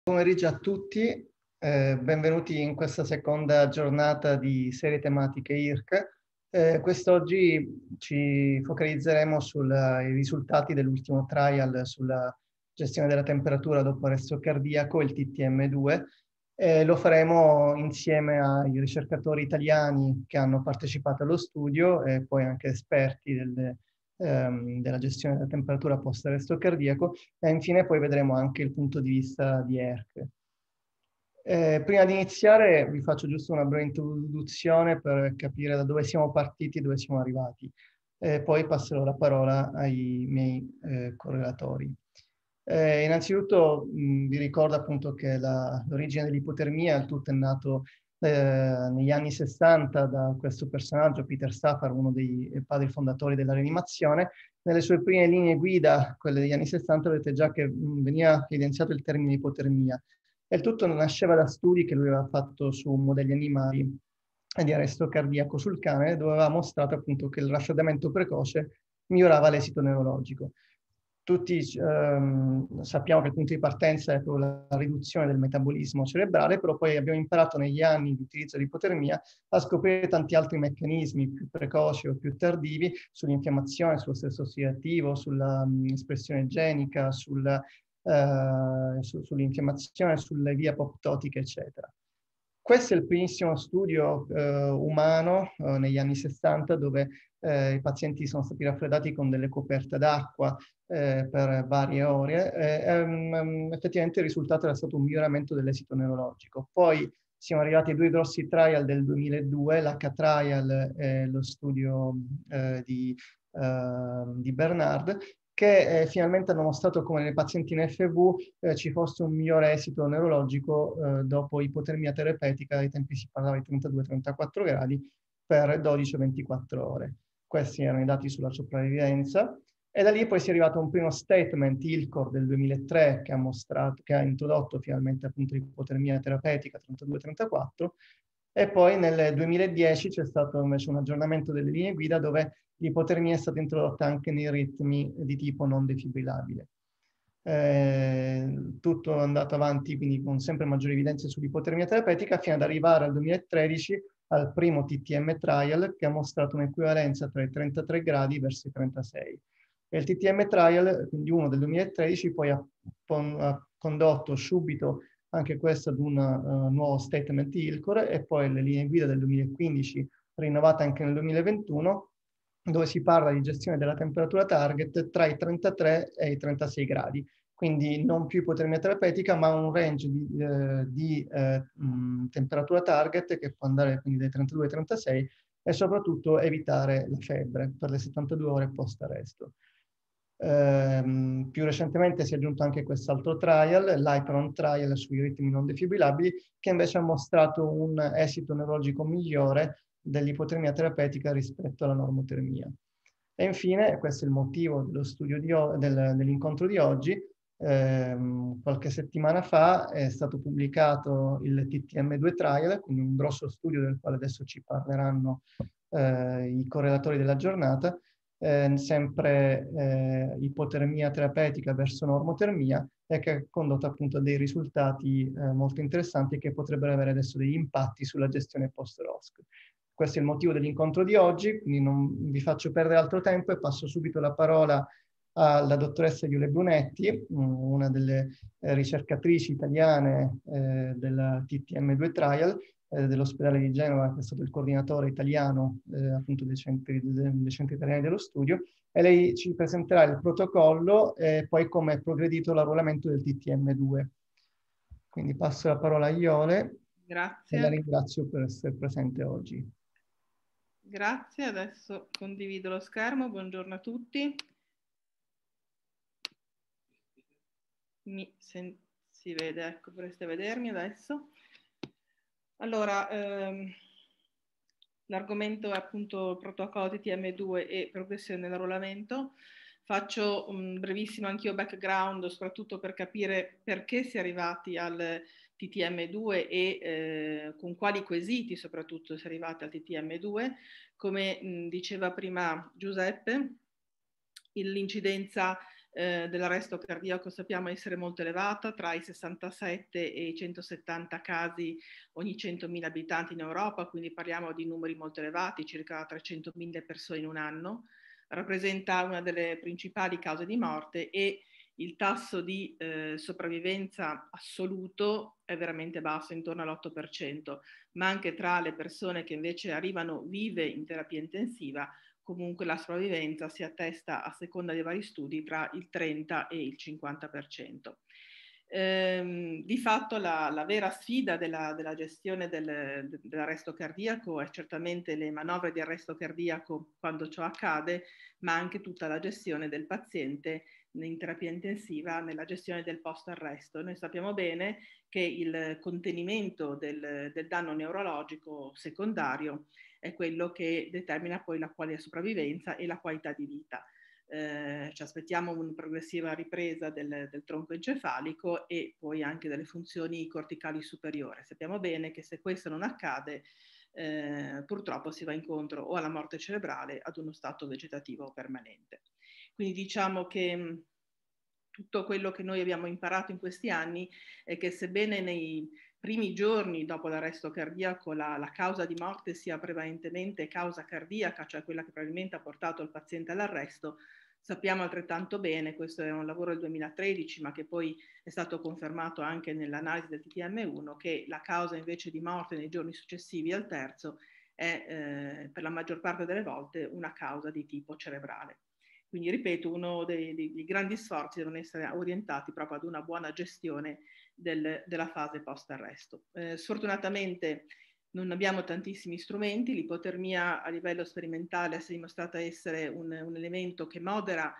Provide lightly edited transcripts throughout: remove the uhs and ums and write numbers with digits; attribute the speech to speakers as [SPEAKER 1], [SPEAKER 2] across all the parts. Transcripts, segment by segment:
[SPEAKER 1] Pomeriggio a tutti, benvenuti in questa seconda giornata di serie tematiche IRC. Quest'oggi ci focalizzeremo sui risultati dell'ultimo trial sulla gestione della temperatura dopo arresto cardiaco, il TTM2. Lo faremo insieme ai ricercatori italiani che hanno partecipato allo studio e poi anche esperti della gestione della temperatura post arresto cardiaco, e infine poi vedremo anche il punto di vista di ERC. Prima di iniziare vi faccio giusto una breve introduzione per capire da dove siamo partiti e dove siamo arrivati. Poi passerò la parola ai miei correlatori. Innanzitutto vi ricordo appunto che l'origine dell'ipotermia, il tutto è nato negli anni 60 da questo personaggio, Peter Safar, uno dei padri fondatori della rianimazione. Nelle sue prime linee guida, quelle degli anni 60, vedete già che veniva evidenziato il termine ipotermia. E il tutto nasceva da studi che lui aveva fatto su modelli animali di arresto cardiaco sul cane, dove aveva mostrato appunto che il raffreddamento precoce migliorava l'esito neurologico. Tutti sappiamo che il punto di partenza è proprio la riduzione del metabolismo cerebrale, però poi abbiamo imparato negli anni di utilizzo dell'ipotermia a scoprire tanti altri meccanismi più precoci o più tardivi sull'infiammazione, sullo stress ossidativo, sulla espressione genica, sull'infiammazione, sulle vie apoptotiche, eccetera. Questo è il primissimo studio umano negli anni 60, dove i pazienti sono stati raffreddati con delle coperte d'acqua per varie ore. Effettivamente il risultato era stato un miglioramento dell'esito neurologico. Poi siamo arrivati ai due grossi trial del 2002, l'H-trial e lo studio di Bernard, che finalmente hanno mostrato come nei pazienti in FV ci fosse un migliore esito neurologico dopo ipotermia terapeutica. Ai tempi si parlava di 32-34 gradi per 12-24 ore. Questi erano i dati sulla sopravvivenza. E da lì poi si è arrivato a un primo statement, ILCOR del 2003, che ha introdotto finalmente appunto l'ipotermia terapeutica 32-34, e poi nel 2010 c'è stato invece un aggiornamento delle linee guida dove l'ipotermia è stata introdotta anche nei ritmi di tipo non defibrillabile. Tutto è andato avanti quindi con sempre maggiori evidenze sull'ipotermia terapeutica fino ad arrivare al 2013 al primo TTM trial che ha mostrato un'equivalenza tra i 33 gradi verso i 36. E il TTM trial, quindi uno del 2013, poi ha condotto subito anche questo ad un nuovo statement ILCOR e poi le linee guida del 2015 rinnovate anche nel 2021, dove si parla di gestione della temperatura target tra i 33 e i 36 gradi. Quindi non più ipotermia terapeutica, ma un range di temperatura target che può andare quindi dai 32 ai 36 e soprattutto evitare la febbre per le 72 ore post-arresto. Più recentemente si è aggiunto anche quest'altro trial, l'Hyperon trial sui ritmi non defibrillabili, che invece ha mostrato un esito neurologico migliore dell'ipotermia terapeutica rispetto alla normotermia. E infine, questo è il motivo dello studio dell'incontro di oggi, qualche settimana fa è stato pubblicato il TTM2 trial, quindi un grosso studio del quale adesso ci parleranno i correlatori della giornata, sempre ipotermia terapeutica verso normotermia, e che ha condotto appunto a dei risultati molto interessanti che potrebbero avere adesso degli impatti sulla gestione post-ROSC. Questo è il motivo dell'incontro di oggi, quindi non vi faccio perdere altro tempo e passo subito la parola alla dottoressa Iule Brunetti, una delle ricercatrici italiane della TTM2 Trial, dell'ospedale di Genova, che è stato il coordinatore italiano appunto dei centri italiani dello studio, e lei ci presenterà il protocollo e poi come è progredito l'arruolamento del TTM2. Quindi passo la parola a Iole.
[SPEAKER 2] Grazie.
[SPEAKER 1] E la ringrazio per essere presente oggi.
[SPEAKER 2] Grazie, adesso condivido lo schermo. Buongiorno a tutti. Si vede, ecco, potreste vedermi adesso. Allora, l'argomento è appunto il protocollo TTM2 e progressione dell'arruolamento. Faccio un brevissimo anch'io background, soprattutto per capire perché si è arrivati al TTM2 e con quali quesiti soprattutto si è arrivati al TTM2. Come diceva prima Giuseppe, l'incidenza dell'arresto cardiaco sappiamo essere molto elevata, tra i 67 e i 170 casi ogni 100.000 abitanti in Europa, quindi parliamo di numeri molto elevati, circa 300.000 persone in un anno. Rappresenta una delle principali cause di morte e il tasso di sopravvivenza assoluto è veramente basso, intorno all'8%, ma anche tra le persone che invece arrivano vive in terapia intensiva, comunque la sopravvivenza si attesta, a seconda dei vari studi, tra il 30 e il 50%. Di fatto la vera sfida della gestione dell'arresto cardiaco è certamente le manovre di arresto cardiaco quando ciò accade, ma anche tutta la gestione del paziente in terapia intensiva, nella gestione del post-arresto. Noi sappiamo bene che il contenimento del danno neurologico secondario è quello che determina poi la quale sopravvivenza e la qualità di vita. Ci aspettiamo una progressiva ripresa del tronco encefalico e poi anche delle funzioni corticali superiori. Sappiamo bene che se questo non accade, purtroppo si va incontro o alla morte cerebrale, ad uno stato vegetativo permanente. Quindi diciamo che tutto quello che noi abbiamo imparato in questi anni è che sebbene nei primi giorni dopo l'arresto cardiaco la causa di morte sia prevalentemente causa cardiaca, cioè quella che probabilmente ha portato il paziente all'arresto, sappiamo altrettanto bene, questo è un lavoro del 2013, ma che poi è stato confermato anche nell'analisi del TTM1, che la causa invece di morte nei giorni successivi al terzo è per la maggior parte delle volte una causa di tipo cerebrale. Quindi, ripeto, uno dei grandi sforzi devono essere orientati proprio ad una buona gestione della fase post-arresto. Sfortunatamente non abbiamo tantissimi strumenti, l'ipotermia a livello sperimentale si è dimostrata essere un elemento che modera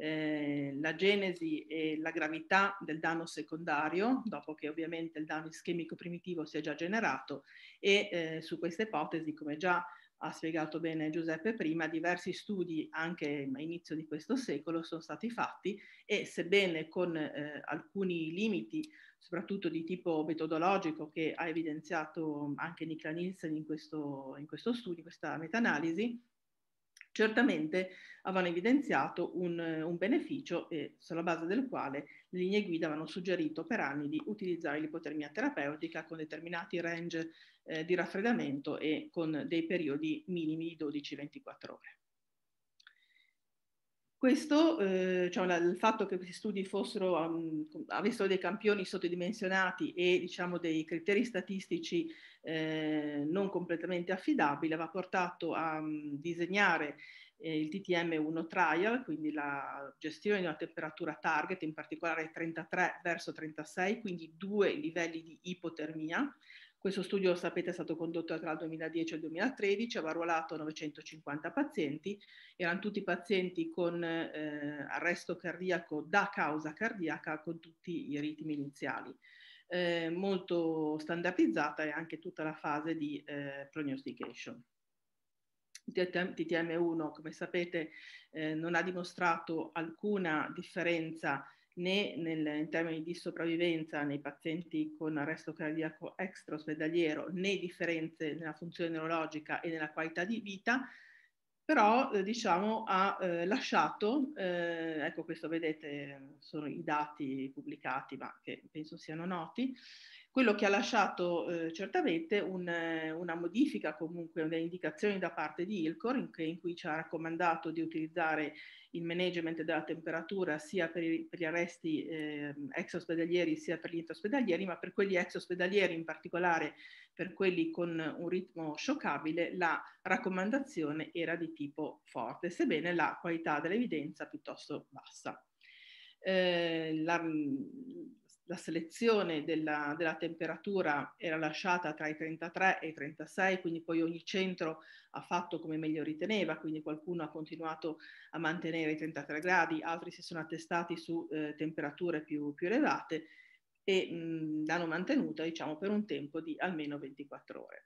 [SPEAKER 2] la genesi e la gravità del danno secondario, dopo che ovviamente il danno ischemico primitivo si è già generato, e su questa ipotesi, come già ha spiegato bene Giuseppe prima, diversi studi anche a inizio di questo secolo sono stati fatti e sebbene con alcuni limiti, soprattutto di tipo metodologico, che ha evidenziato anche Niklas Nielsen in questo studio, in questa meta-analisi, certamente avevano evidenziato un beneficio e sulla base del quale le linee guida avevano suggerito per anni di utilizzare l'ipotermia terapeutica con determinati range di raffreddamento e con dei periodi minimi di 12-24 ore. Questo, cioè, il fatto che questi studi avessero dei campioni sottodimensionati e diciamo, dei criteri statistici non completamente affidabili, aveva portato a disegnare il TTM1 trial, quindi la gestione di una temperatura target, in particolare 33 verso 36, quindi 2 livelli di ipotermia. Questo studio, sapete, è stato condotto tra il 2010 e il 2013, aveva arruolato 950 pazienti, erano tutti pazienti con arresto cardiaco da causa cardiaca con tutti i ritmi iniziali. Molto standardizzata è anche tutta la fase di prognostication. TTM1, come sapete, non ha dimostrato alcuna differenza né in termini di sopravvivenza nei pazienti con arresto cardiaco extraospedaliero, né differenze nella funzione neurologica e nella qualità di vita, però diciamo ha lasciato, ecco questo vedete sono i dati pubblicati ma che penso siano noti, quello che ha lasciato certamente una modifica, comunque delle indicazioni da parte di ILCOR in cui ci ha raccomandato di utilizzare il management della temperatura sia per gli arresti extraospedalieri sia per gli intraospedalieri, ma per quelli extraospedalieri, in particolare per quelli con un ritmo scioccabile, la raccomandazione era di tipo forte, sebbene la qualità dell'evidenza piuttosto bassa. La selezione della temperatura era lasciata tra i 33 e i 36, quindi poi ogni centro ha fatto come meglio riteneva, quindi qualcuno ha continuato a mantenere i 33 gradi, altri si sono attestati su temperature più elevate e l'hanno mantenuta, diciamo, per un tempo di almeno 24 ore.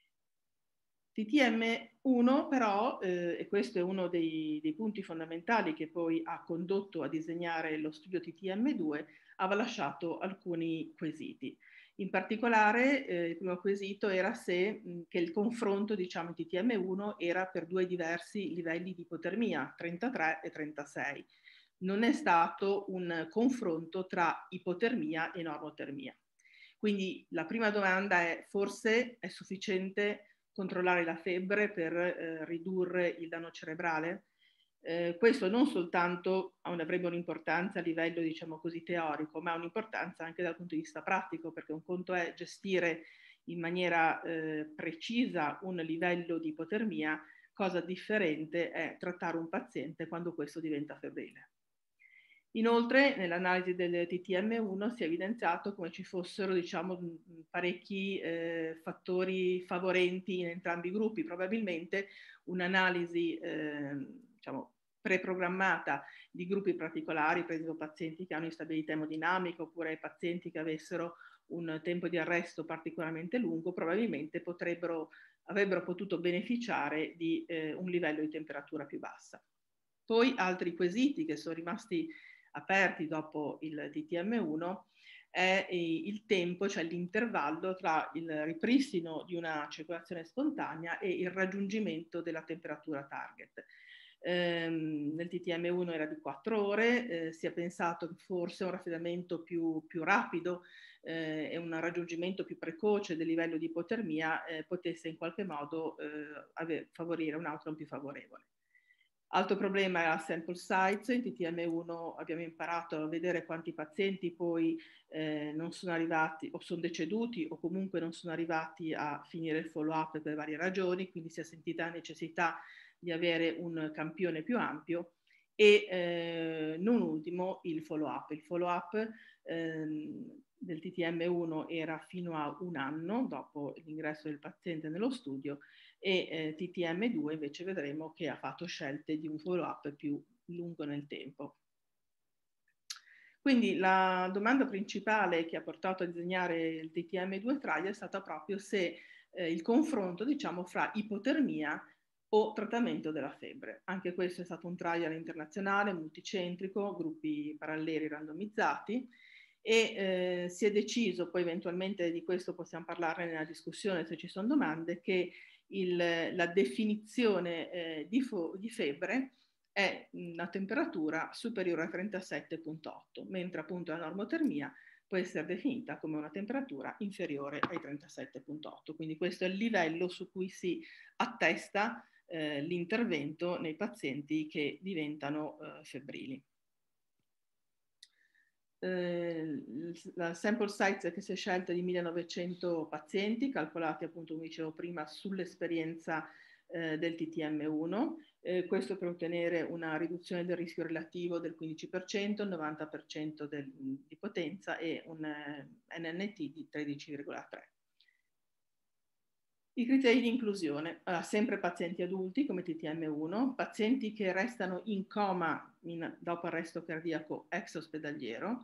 [SPEAKER 2] TTM1 però, e questo è uno dei punti fondamentali che poi ha condotto a disegnare lo studio TTM2, aveva lasciato alcuni quesiti. In particolare il primo quesito era se che il confronto, diciamo, TTM1 era per 2 diversi livelli di ipotermia, 33 e 36. non è stato un confronto tra ipotermia e normotermia. Quindi la prima domanda è: forse è sufficiente controllare la febbre per ridurre il danno cerebrale? Questo non soltanto avrebbe un'importanza a livello, diciamo così, teorico, ma ha un'importanza anche dal punto di vista pratico, perché un conto è gestire in maniera precisa un livello di ipotermia, cosa differente è trattare un paziente quando questo diventa febbrile. Inoltre, nell'analisi del TTM1 si è evidenziato come ci fossero, diciamo, parecchi fattori favorenti in entrambi i gruppi. Probabilmente un'analisi, diciamo, preprogrammata di gruppi particolari, per esempio pazienti che hanno instabilità emodinamica oppure pazienti che avessero un tempo di arresto particolarmente lungo, probabilmente avrebbero potuto beneficiare di un livello di temperatura più bassa. Poi altri quesiti che sono rimasti aperti dopo il TTM1 è il tempo, cioè l'intervallo tra il ripristino di una circolazione spontanea e il raggiungimento della temperatura target. Nel TTM1 era di 4 ore, si è pensato che forse un raffreddamento più rapido e un raggiungimento più precoce del livello di ipotermia potesse in qualche modo favorire un outcome più favorevole. Altro problema è la sample size. In TTM1 abbiamo imparato a vedere quanti pazienti poi non sono arrivati o sono deceduti o comunque non sono arrivati a finire il follow-up per varie ragioni, quindi si è sentita la necessità di avere un campione più ampio e non ultimo il follow-up. Il follow-up del TTM1 era fino a 1 anno dopo l'ingresso del paziente nello studio e TTM2 invece vedremo che ha fatto scelte di un follow-up più lungo nel tempo. Quindi la domanda principale che ha portato a disegnare il TTM2 trial è stata proprio se il confronto, diciamo, fra ipotermia o trattamento della febbre. Anche questo è stato un trial internazionale, multicentrico, gruppi paralleli randomizzati, e si è deciso, poi eventualmente di questo possiamo parlare nella discussione se ci sono domande, che la definizione di febbre è una temperatura superiore a 37,8, mentre appunto la normotermia può essere definita come una temperatura inferiore ai 37,8. Quindi questo è il livello su cui si attesta l'intervento nei pazienti che diventano febbrili. La sample size che si è scelta è di 1900 pazienti, calcolati appunto, come dicevo prima, sull'esperienza del TTM1, questo per ottenere una riduzione del rischio relativo del 15%, il 90% di potenza e un NNT di 13,3. I criteri di inclusione, sempre pazienti adulti come TTM1, pazienti che restano in coma dopo arresto cardiaco extraospedaliero,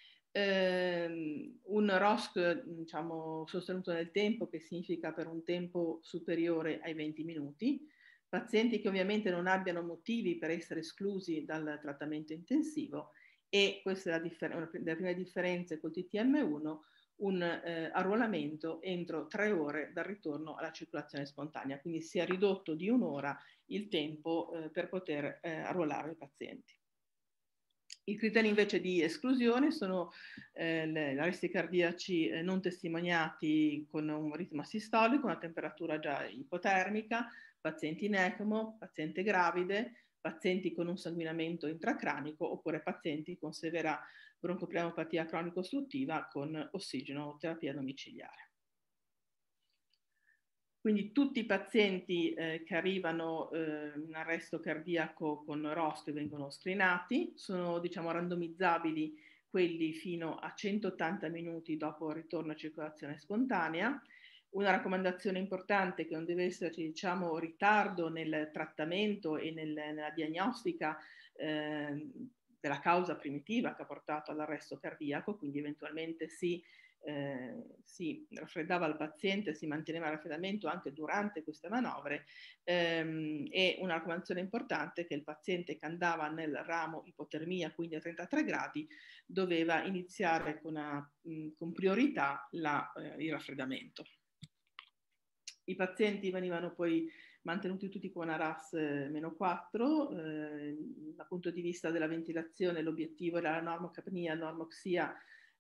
[SPEAKER 2] un ROSC, diciamo, sostenuto nel tempo, che significa per un tempo superiore ai 20 minuti, pazienti che ovviamente non abbiano motivi per essere esclusi dal trattamento intensivo, e questa è una delle prime differenze col TTM1, un arruolamento entro 3 ore dal ritorno alla circolazione spontanea, quindi si è ridotto di 1 ora il tempo per poter arruolare i pazienti. I criteri invece di esclusione sono arresti cardiaci non testimoniati con un ritmo asistolico, una temperatura già ipotermica, pazienti in ECMO, pazienti gravide, pazienti con un sanguinamento intracranico oppure pazienti con severa broncopneumopatia cronico-ostruttiva con ossigenoterapia domiciliare. Quindi tutti i pazienti che arrivano in arresto cardiaco con ROSC vengono screenati, sono, diciamo, randomizzabili quelli fino a 180 minuti dopo il ritorno a circolazione spontanea. Una raccomandazione importante è che non deve esserci, diciamo, ritardo nel trattamento e nella diagnostica della causa primitiva che ha portato all'arresto cardiaco, quindi eventualmente si raffreddava il paziente, si manteneva il raffreddamento anche durante queste manovre, e una raccomandazione importante è che il paziente che andava nel ramo ipotermia, quindi a 33 gradi, doveva iniziare con priorità il raffreddamento. I pazienti venivano poi mantenuti tutti con una RAS -4, dal punto di vista della ventilazione l'obiettivo era la normocapnia, normoxia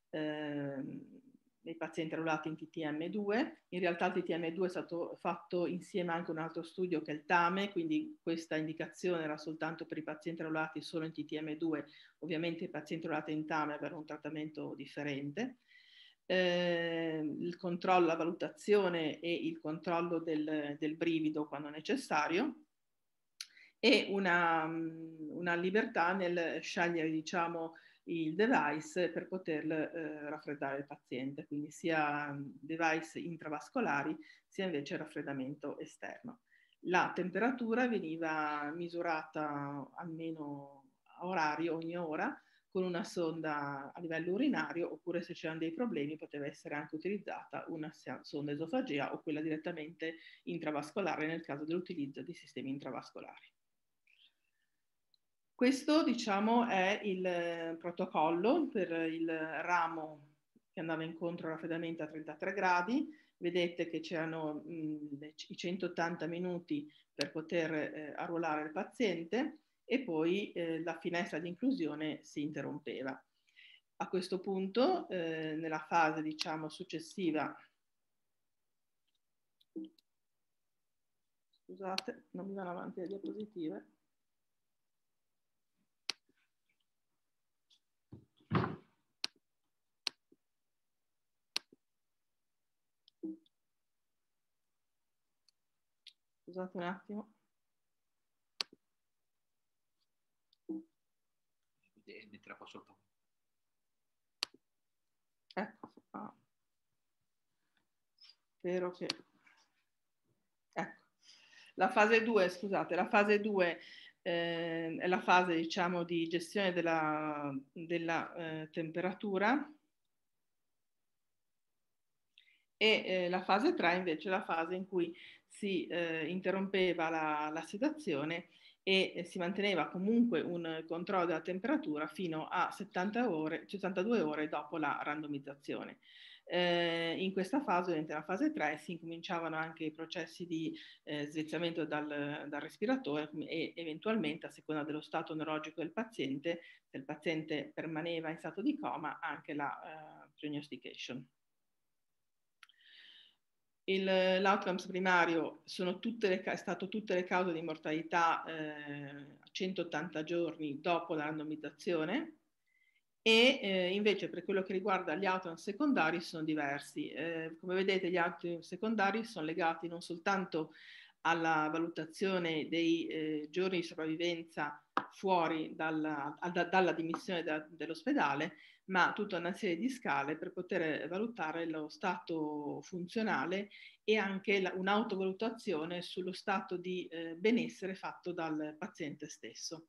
[SPEAKER 2] nei pazienti arruolati in TTM2. In realtà il TTM2 è stato fatto insieme anche a un altro studio che è il TAME, quindi questa indicazione era soltanto per i pazienti arruolati solo in TTM2, ovviamente i pazienti arruolati in TAME avevano un trattamento differente. Il controllo, la valutazione e il controllo del brivido quando necessario, e una libertà nel scegliere, diciamo, il device per poter raffreddare il paziente, quindi sia device intravascolari sia invece raffreddamento esterno. La temperatura veniva misurata almeno a orario, ogni ora, con una sonda a livello urinario, oppure se c'erano dei problemi poteva essere anche utilizzata una sonda esofagea o quella direttamente intravascolare nel caso dell'utilizzo di sistemi intravascolari. Questo, diciamo, è il protocollo per il ramo che andava incontro al raffreddamento a 33 gradi. Vedete che c'erano i 180 minuti per poter arruolare il paziente e poi la finestra di inclusione si interrompeva. A questo punto, nella fase, diciamo, successiva, scusate, non mi vanno avanti le diapositive. Scusate un attimo.
[SPEAKER 3] Metterà qua sotto.
[SPEAKER 2] Ecco. Spero che... Ecco. La fase 2, scusate, la fase 2 è la fase, diciamo, di gestione della temperatura, e la fase 3 invece è la fase in cui si interrompeva la sedazione e si manteneva comunque un controllo della temperatura fino a 72 ore dopo la randomizzazione. In questa fase, nella fase 3, si incominciavano anche i processi di svezzamento dal respiratore e eventualmente, a seconda dello stato neurologico del paziente, se il paziente permaneva in stato di coma, anche la prognostication. L'outcomes primario è stato tutte le cause di mortalità a 180 giorni dopo la randomizzazione, e invece per quello che riguarda gli outcomes secondari sono diversi. Come vedete, gli outcomes secondari sono legati non soltanto alla valutazione dei giorni di sopravvivenza fuori dalla dimissione dell'ospedale, ma tutta una serie di scale per poter valutare lo stato funzionale e anche un'autovalutazione sullo stato di benessere fatto dal paziente stesso.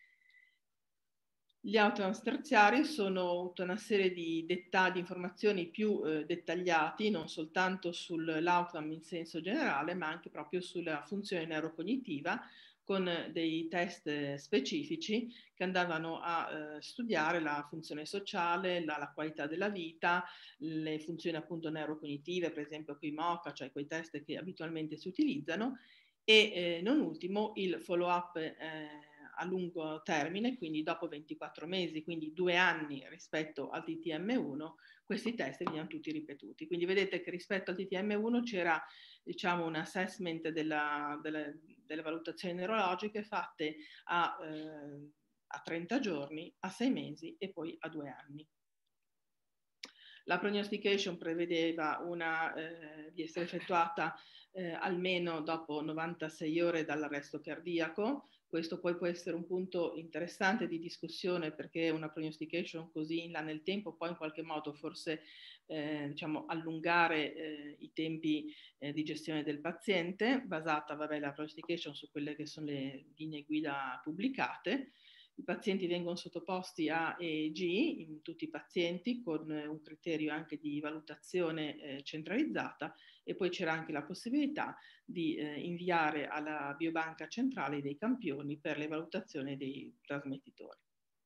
[SPEAKER 2] Gli outcomes terziari sono tutta una serie di informazioni più dettagliati, non soltanto sull'outcome in senso generale, ma anche proprio sulla funzione neurocognitiva, con dei test specifici che andavano a studiare la funzione sociale, la qualità della vita, le funzioni appunto neurocognitive, per esempio qui MOCA, cioè quei test che abitualmente si utilizzano, e non ultimo il follow-up a lungo termine, quindi dopo 24 mesi, quindi 2 anni rispetto al TTM1, questi test venivano tutti ripetuti. Quindi vedete che rispetto al TTM1 c'era, diciamo, un assessment delle valutazioni neurologiche fatte a 30 giorni, a 6 mesi e poi a 2 anni. La prognostication prevedeva di essere effettuata almeno dopo 96 ore dall'arresto cardiaco. Questo poi può essere un punto interessante di discussione, perché una prognostication così in là nel tempo può in qualche modo forse diciamo, allungare i tempi di gestione del paziente, basata, vabbè, la prognostication su quelle che sono le linee guida pubblicate. I pazienti vengono sottoposti a EEG, in tutti i pazienti, con un criterio anche di valutazione centralizzata, e poi c'era anche la possibilità di inviare alla biobanca centrale dei campioni per le valutazioni dei trasmettitori.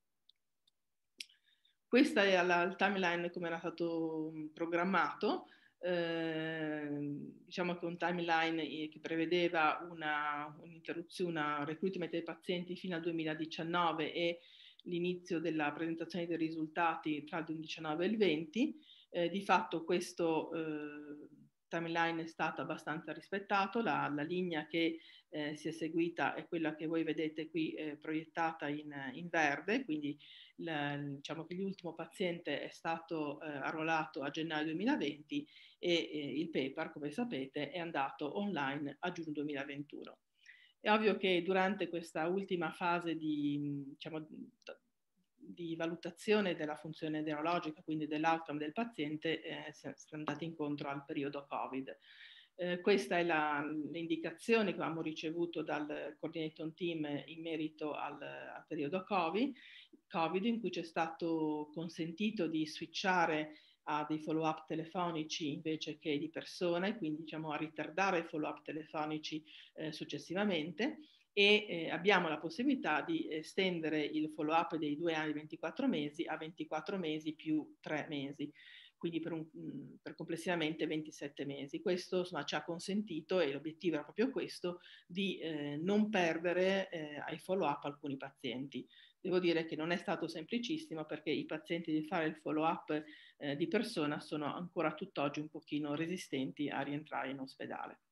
[SPEAKER 2] Questa è il timeline come era stato programmato. diciamo che un timeline che prevedeva un'interruzione, un recruitment dei pazienti fino al 2019 e l'inizio della presentazione dei risultati tra il 2019 e il 2020. Di fatto questo timeline è stato abbastanza rispettato, la linea che si è seguita è quella che voi vedete qui proiettata in verde, quindi diciamo che l'ultimo paziente è stato arruolato a gennaio 2020 e il paper, come sapete, è andato online a giugno 2021. È ovvio che durante questa ultima fase diciamo, di valutazione della funzione neurologica, quindi dell'outcome del paziente, siamo andati incontro al periodo Covid. Questa è l'indicazione che abbiamo ricevuto dal coordinating team in merito al periodo Covid, in cui ci è stato consentito di switchare a dei follow-up telefonici invece che di persona, quindi diciamo a ritardare i follow-up telefonici successivamente, e abbiamo la possibilità di estendere il follow-up dei 2 anni 24 mesi a 24 mesi più 3 mesi, quindi per complessivamente 27 mesi. Questo insomma, ci ha consentito, e l'obiettivo era proprio questo, di non perdere ai follow-up alcuni pazienti. Devo dire che non è stato semplicissimo, perché i pazienti di fare il follow-up di persona sono ancora tutt'oggi un pochino resistenti a rientrare in ospedale.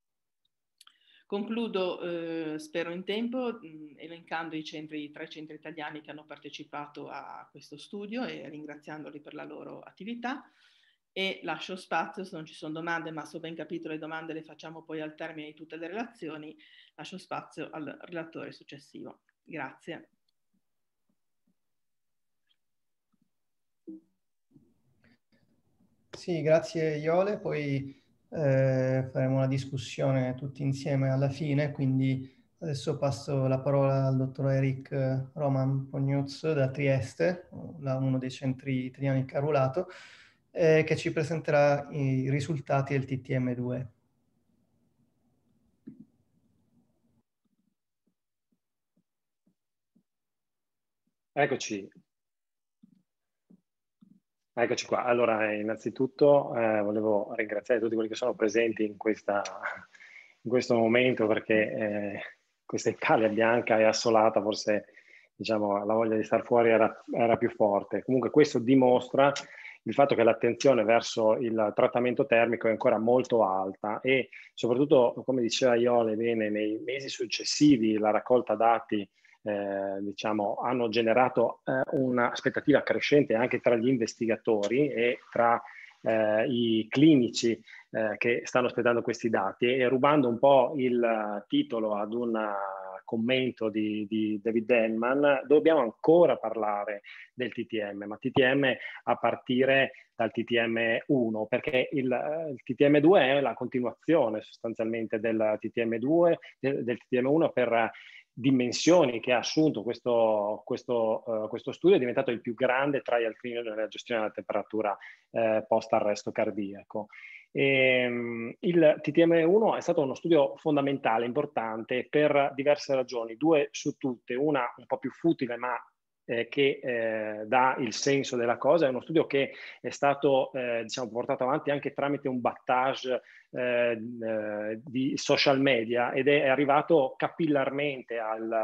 [SPEAKER 2] Concludo, spero in tempo, elencando i 3 centri italiani che hanno partecipato a questo studio e ringraziandoli per la loro attività, e lascio spazio, se non ci sono domande, ma se ho ben capito le domande le facciamo poi al termine di tutte le relazioni, lascio spazio al relatore successivo. Grazie.
[SPEAKER 1] Sì, grazie Iole, poi faremo una discussione tutti insieme alla fine, quindi adesso passo la parola al dottor Eric Roman Pognuz da Trieste, uno dei centri italiani carulato, che ci presenterà i risultati del TTM2.
[SPEAKER 4] Eccoci. Eccoci qua. Allora, innanzitutto volevo ringraziare tutti quelli che sono presenti in questo momento, perché questa Italia bianca e assolata, forse diciamo, la voglia di star fuori era più forte. Comunque questo dimostra il fatto che l'attenzione verso il trattamento termico è ancora molto alta, e soprattutto, come diceva Iole bene, nei mesi successivi la raccolta dati diciamo, hanno generato un'aspettativa crescente anche tra gli investigatori e tra i clinici che stanno aspettando questi dati, e rubando un po' il titolo ad un commento di David Denman, dobbiamo ancora parlare del TTM, ma TTM a partire dal TTM1, perché il TTM2 è la continuazione sostanzialmente del TTM2, del TTM1 per dimensioni che ha assunto questo studio. È diventato il più grande trial clinical nella gestione della temperatura post arresto cardiaco. Il TTM1 è stato uno studio fondamentale, importante per diverse ragioni, 2 su tutte, una un po' più futile ma che dà il senso della cosa. È uno studio che è stato diciamo, portato avanti anche tramite un battage di social media, ed è arrivato capillarmente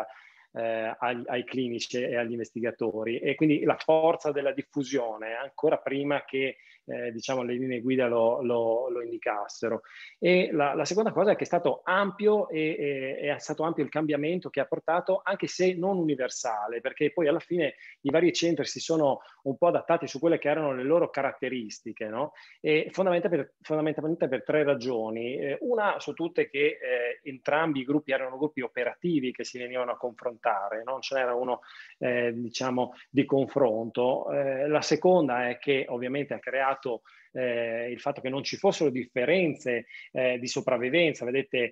[SPEAKER 4] ai clinici e agli investigatori, e quindi la forza della diffusione ancora prima che diciamo, le linee guida lo indicassero. E la seconda cosa è che è stato ampio, e è stato ampio il cambiamento che ha portato, anche se non universale, perché poi alla fine i vari centri si sono un po' adattati su quelle che erano le loro caratteristiche, no? E fondamentalmente per 3 ragioni. Una su tutte, che entrambi i gruppi erano gruppi operativi che si venivano a confrontare, non ce n'era uno diciamo di confronto. La seconda è che ovviamente ha creato il fatto che non ci fossero differenze di sopravvivenza, vedete,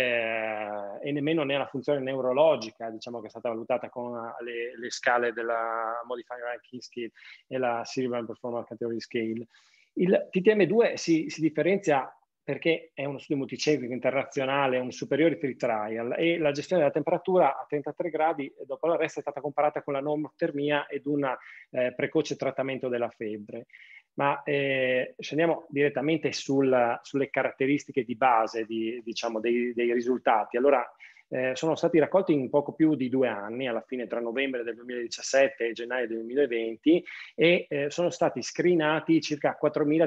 [SPEAKER 4] e nemmeno nella funzione neurologica, diciamo, che è stata valutata con le scale della Modified Ranking Scale e la Cerebral Performance Category Scale. Il TTM2 si differenzia perché è uno studio multicentrico internazionale, un superiority trial, e la gestione della temperatura a 33 gradi dopo l'arresto è stata comparata con la normothermia ed un precoce trattamento della febbre. ma scendiamo direttamente sulle caratteristiche di base diciamo, dei risultati. Allora, sono stati raccolti in poco più di 2 anni, alla fine tra novembre del 2017 e gennaio del 2020, e sono stati screenati circa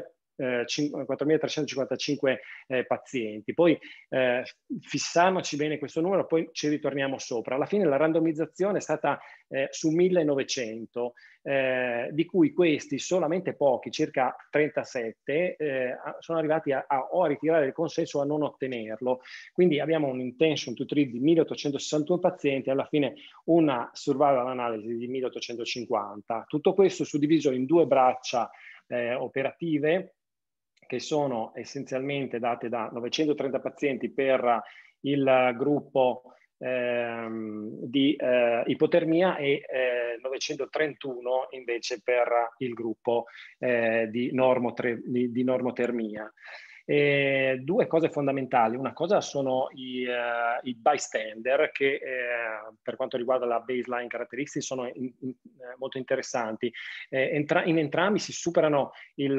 [SPEAKER 4] 4.355 pazienti. Poi fissiamoci bene questo numero, poi ci ritorniamo sopra. Alla fine la randomizzazione è stata su 1.900, di cui questi solamente pochi, circa 37, sono arrivati o a ritirare il consenso o a non ottenerlo. Quindi abbiamo un intention to treat di 1.861 pazienti, alla fine una survival analysis di 1.850. Tutto questo suddiviso in 2 braccia operative, che sono essenzialmente date da 930 pazienti per il gruppo di ipotermia e 931 invece per il gruppo di normotermia. 2 cose fondamentali. Una cosa sono i bystander, che per quanto riguarda la baseline characteristics sono molto interessanti. In entrambi si superano il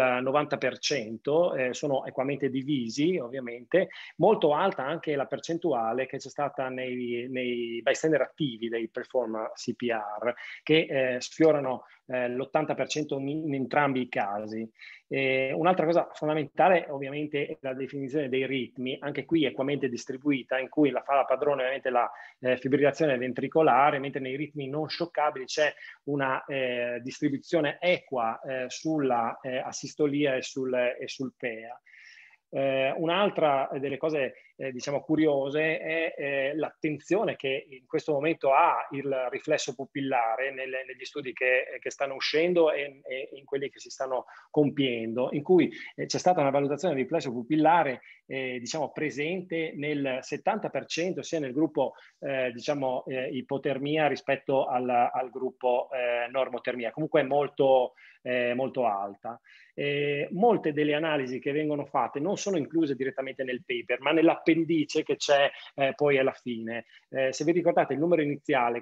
[SPEAKER 4] 90%, sono equamente divisi ovviamente. Molto alta anche la percentuale che c'è stata nei bystander attivi dei perform CPR, che sfiorano l'80% in entrambi i casi. Un'altra cosa fondamentale ovviamente è la definizione dei ritmi, anche qui equamente distribuita, in cui la fa la padrone ovviamente la fibrillazione ventricolare, mentre nei ritmi non scioccabili c'è una distribuzione equa sulla asistolia e sul PEA. Un'altra delle cose diciamo curiose è l'attenzione che in questo momento ha il riflesso pupillare negli studi che stanno uscendo e in quelli che si stanno compiendo, in cui c'è stata una valutazione del riflesso pupillare diciamo presente nel 70% sia nel gruppo diciamo ipotermia rispetto al gruppo normotermia, comunque molto alta. Molte delle analisi che vengono fatte non sono incluse direttamente nel paper, ma nell'appendice che c'è poi alla fine. Se vi ricordate il numero iniziale,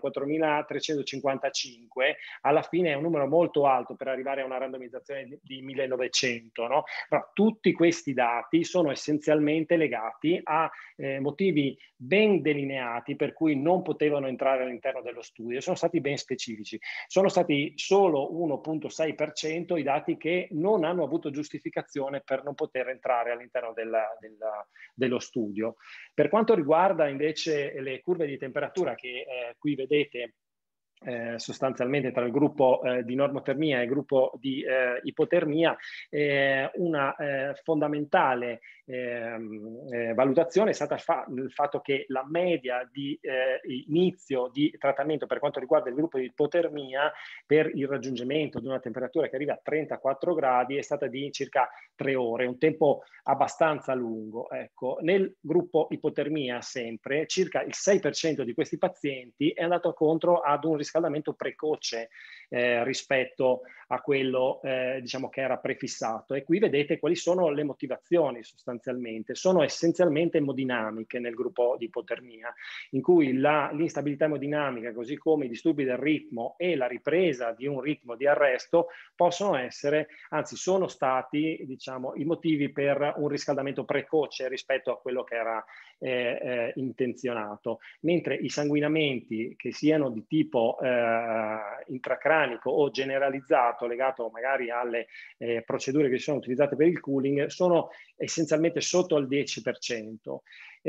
[SPEAKER 4] 4.355, alla fine è un numero molto alto per arrivare a una randomizzazione di 1.900, no? Però tutti questi dati sono essenzialmente legati a motivi ben delineati per cui non potevano entrare all'interno dello studio, sono stati ben specifici. Sono stati solo 1,6% i dati che non hanno avuto giustificazione per non poter entrare all'interno dello studio. Per quanto riguarda invece le curve di temperatura che qui vedete sostanzialmente tra il gruppo di normotermia e il gruppo di ipotermia, una fondamentale valutazione è stata il fatto che la media di inizio di trattamento per quanto riguarda il gruppo di ipotermia per il raggiungimento di una temperatura che arriva a 34 gradi è stata di circa 3 ore, un tempo abbastanza lungo. Ecco, nel gruppo ipotermia sempre circa il 6% di questi pazienti è andato contro ad un riscaldamento precoce rispetto a quello diciamo che era prefissato, e qui vedete quali sono le motivazioni sostanzialmente. Sono essenzialmente emodinamiche nel gruppo di ipotermia, in cui l'instabilità emodinamica, così come i disturbi del ritmo e la ripresa di un ritmo di arresto possono essere, anzi sono stati diciamo i motivi per un riscaldamento precoce rispetto a quello che era intenzionato, mentre i sanguinamenti che siano di tipo intracranico o generalizzato legato magari alle procedure che sono utilizzate per il cooling sono essenzialmente sotto il 10%.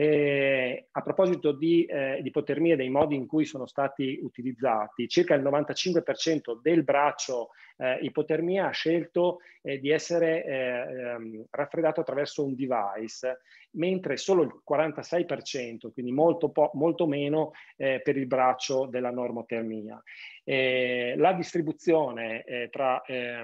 [SPEAKER 4] A proposito di ipotermia e dei modi in cui sono stati utilizzati, circa il 95% del braccio ipotermia ha scelto di essere raffreddato attraverso un device, mentre solo il 46%, quindi molto meno per il braccio della normotermia. La distribuzione tra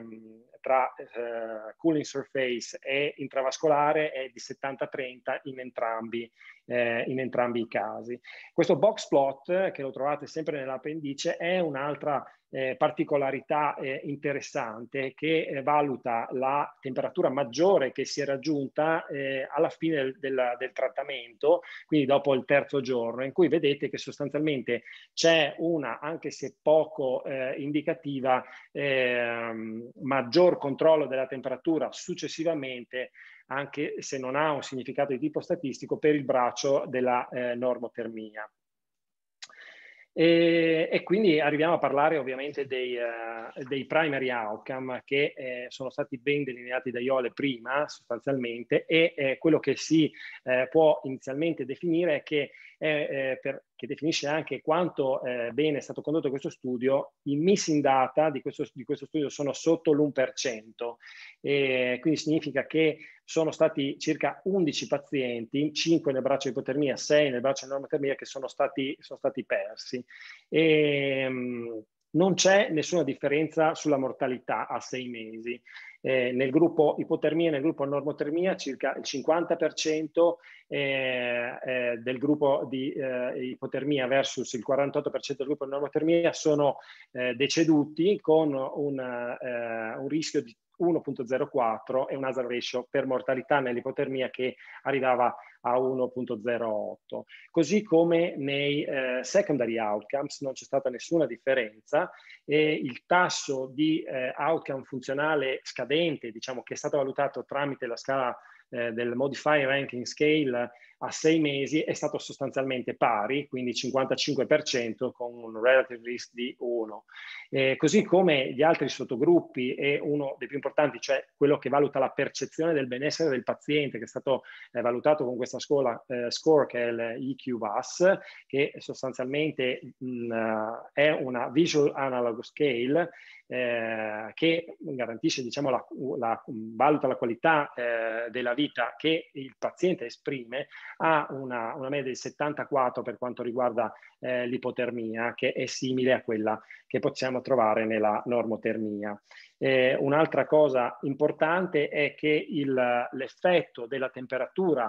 [SPEAKER 4] cooling surface e intravascolare è di 70-30 in entrambi i casi. Questo box plot, che lo trovate sempre nell'appendice, è un'altra particolarità interessante che valuta la temperatura maggiore che si è raggiunta alla fine del trattamento, quindi dopo il 3° giorno, in cui vedete che sostanzialmente c'è una, anche se poco indicativa, maggior maggior controllo della temperatura successivamente, anche se non ha un significato di tipo statistico, per il braccio della normotermia. E quindi arriviamo a parlare ovviamente dei primary outcome che sono stati ben delineati da Iole prima sostanzialmente, e quello che si può inizialmente definire è che che definisce anche quanto bene è stato condotto questo studio. I missing data di questo studio sono sotto l'1%, quindi significa che sono stati circa 11 pazienti, 5 nel braccio di ipotermia, 6 nel braccio di normotermia, che sono stati persi. Non c'è nessuna differenza sulla mortalità a 6 mesi. Nel gruppo ipotermia e nel gruppo normotermia circa il 50% del gruppo di ipotermia versus il 48% del gruppo di normotermia sono deceduti, con un rischio di 1,04 e un hazard ratio per mortalità nell'ipotermia che arrivava a 1,08. Così come nei secondary outcomes non c'è stata nessuna differenza, e il tasso di outcome funzionale scadente, diciamo, che è stato valutato tramite la scala del Modified Ranking Scale a 6 mesi, è stato sostanzialmente pari, quindi 55%, con un relative risk di 1. Così come gli altri sottogruppi, e uno dei più importanti, cioè quello che valuta la percezione del benessere del paziente, che è stato valutato con questa score che è l'EQ-VAS, che sostanzialmente è una Visual Analog Scale che garantisce, diciamo, valuta la qualità della vita che il paziente esprime, ha una media del 74 per quanto riguarda l'ipotermia, che è simile a quella che possiamo trovare nella normotermia. Un'altra cosa importante è che l'effetto della temperatura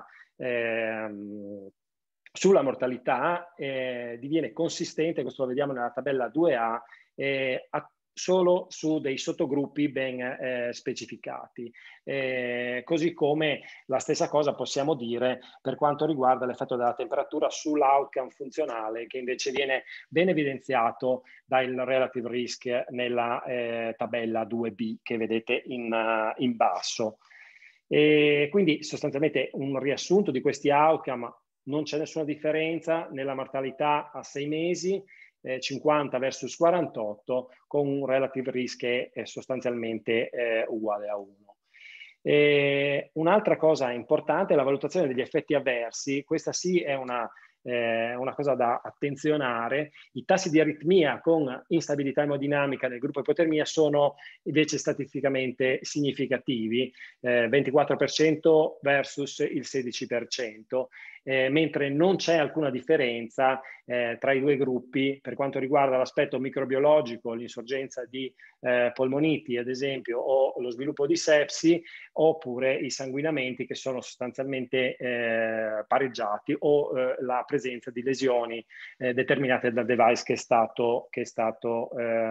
[SPEAKER 4] sulla mortalità diviene consistente, questo lo vediamo nella tabella 2A, solo su dei sottogruppi ben specificati. Così come la stessa cosa possiamo dire per quanto riguarda l'effetto della temperatura sull'outcome funzionale, che invece viene ben evidenziato dal relative risk nella tabella 2B che vedete in basso. Quindi sostanzialmente un riassunto di questi outcome: non c'è nessuna differenza nella mortalità a 6 mesi, 50 versus 48, con un relative risk che è sostanzialmente uguale a 1. Un'altra cosa importante è la valutazione degli effetti avversi. Questa sì è una cosa da attenzionare. I tassi di aritmia con instabilità emodinamica nel gruppo ipotermia sono invece statisticamente significativi, 24% versus il 16%, mentre non c'è alcuna differenza tra i due gruppi per quanto riguarda l'aspetto microbiologico, l'insorgenza di polmoniti ad esempio, o lo sviluppo di sepsi, oppure i sanguinamenti, che sono sostanzialmente pareggiati, o la presenza di lesioni determinate dal device che è stato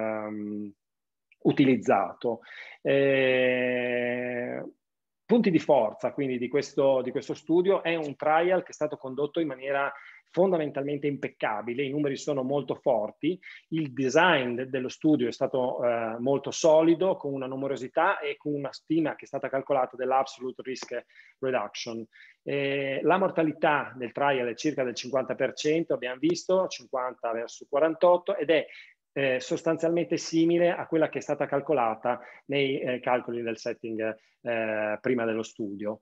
[SPEAKER 4] utilizzato. Punti di forza quindi di questo studio: è un trial che è stato condotto in maniera fondamentalmente impeccabile, i numeri sono molto forti, il design dello studio è stato molto solido, con una numerosità e con una stima che è stata calcolata dell'absolute risk reduction. La mortalità del trial è circa del 50%, abbiamo visto, 50 versus 48, ed è sostanzialmente simile a quella che è stata calcolata nei calcoli del setting prima dello studio.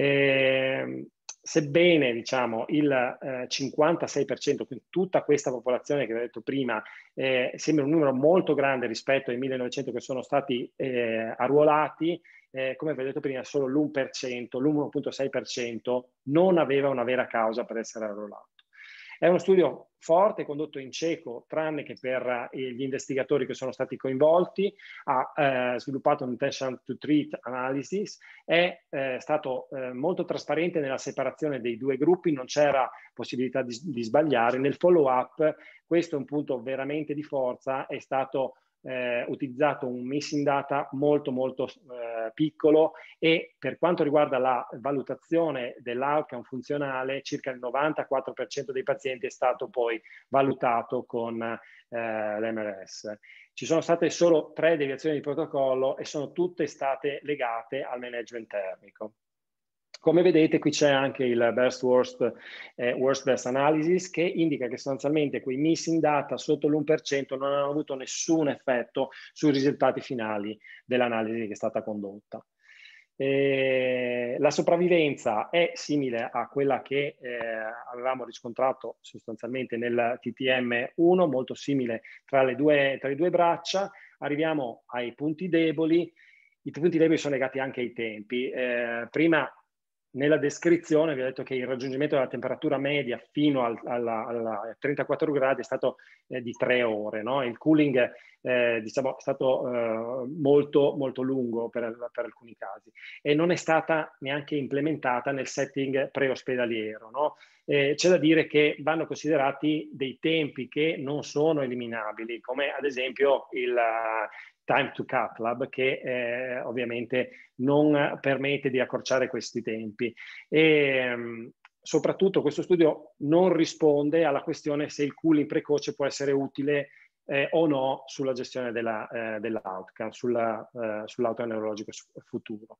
[SPEAKER 4] Sebbene, diciamo, il 56%, quindi tutta questa popolazione che ho detto prima, sembra un numero molto grande rispetto ai 1900 che sono stati arruolati, come vi ho detto prima, solo l'1,6% non aveva una vera causa per essere arruolato. È uno studio forte, condotto in cieco, tranne che per gli investigatori che sono stati coinvolti. Ha sviluppato un intention to treat analysis, è stato molto trasparente nella separazione dei due gruppi, non c'era possibilità di sbagliare. Nel follow up, questo è un punto veramente di forza, è stato utilizzato un missing data molto piccolo, e per quanto riguarda la valutazione dell'outcome funzionale, circa il 94% dei pazienti è stato poi valutato con l'MRS. Ci sono state solo 3 deviazioni di protocollo e sono tutte state legate al management termico. Come vedete, qui c'è anche il best worst best analysis, che indica che sostanzialmente quei missing data sotto l'1% non hanno avuto nessun effetto sui risultati finali dell'analisi che è stata condotta. La sopravvivenza è simile a quella che avevamo riscontrato sostanzialmente nel TTM1, molto simile tra le due braccia. Arriviamo ai punti deboli. I punti deboli sono legati anche ai tempi. Prima, nella descrizione, vi ho detto che il raggiungimento della temperatura media fino a 34 gradi è stato di 3 ore. No? Il cooling diciamo, è stato molto lungo per alcuni casi, e non è stata neanche implementata nel setting preospedaliero. No? C'è da dire che vanno considerati dei tempi che non sono eliminabili, come ad esempio il time to cath lab, che ovviamente non permette di accorciare questi tempi. E soprattutto questo studio non risponde alla questione se il cooling precoce può essere utile o no sulla gestione dell'outcome, sull'outcome neurologico futuro.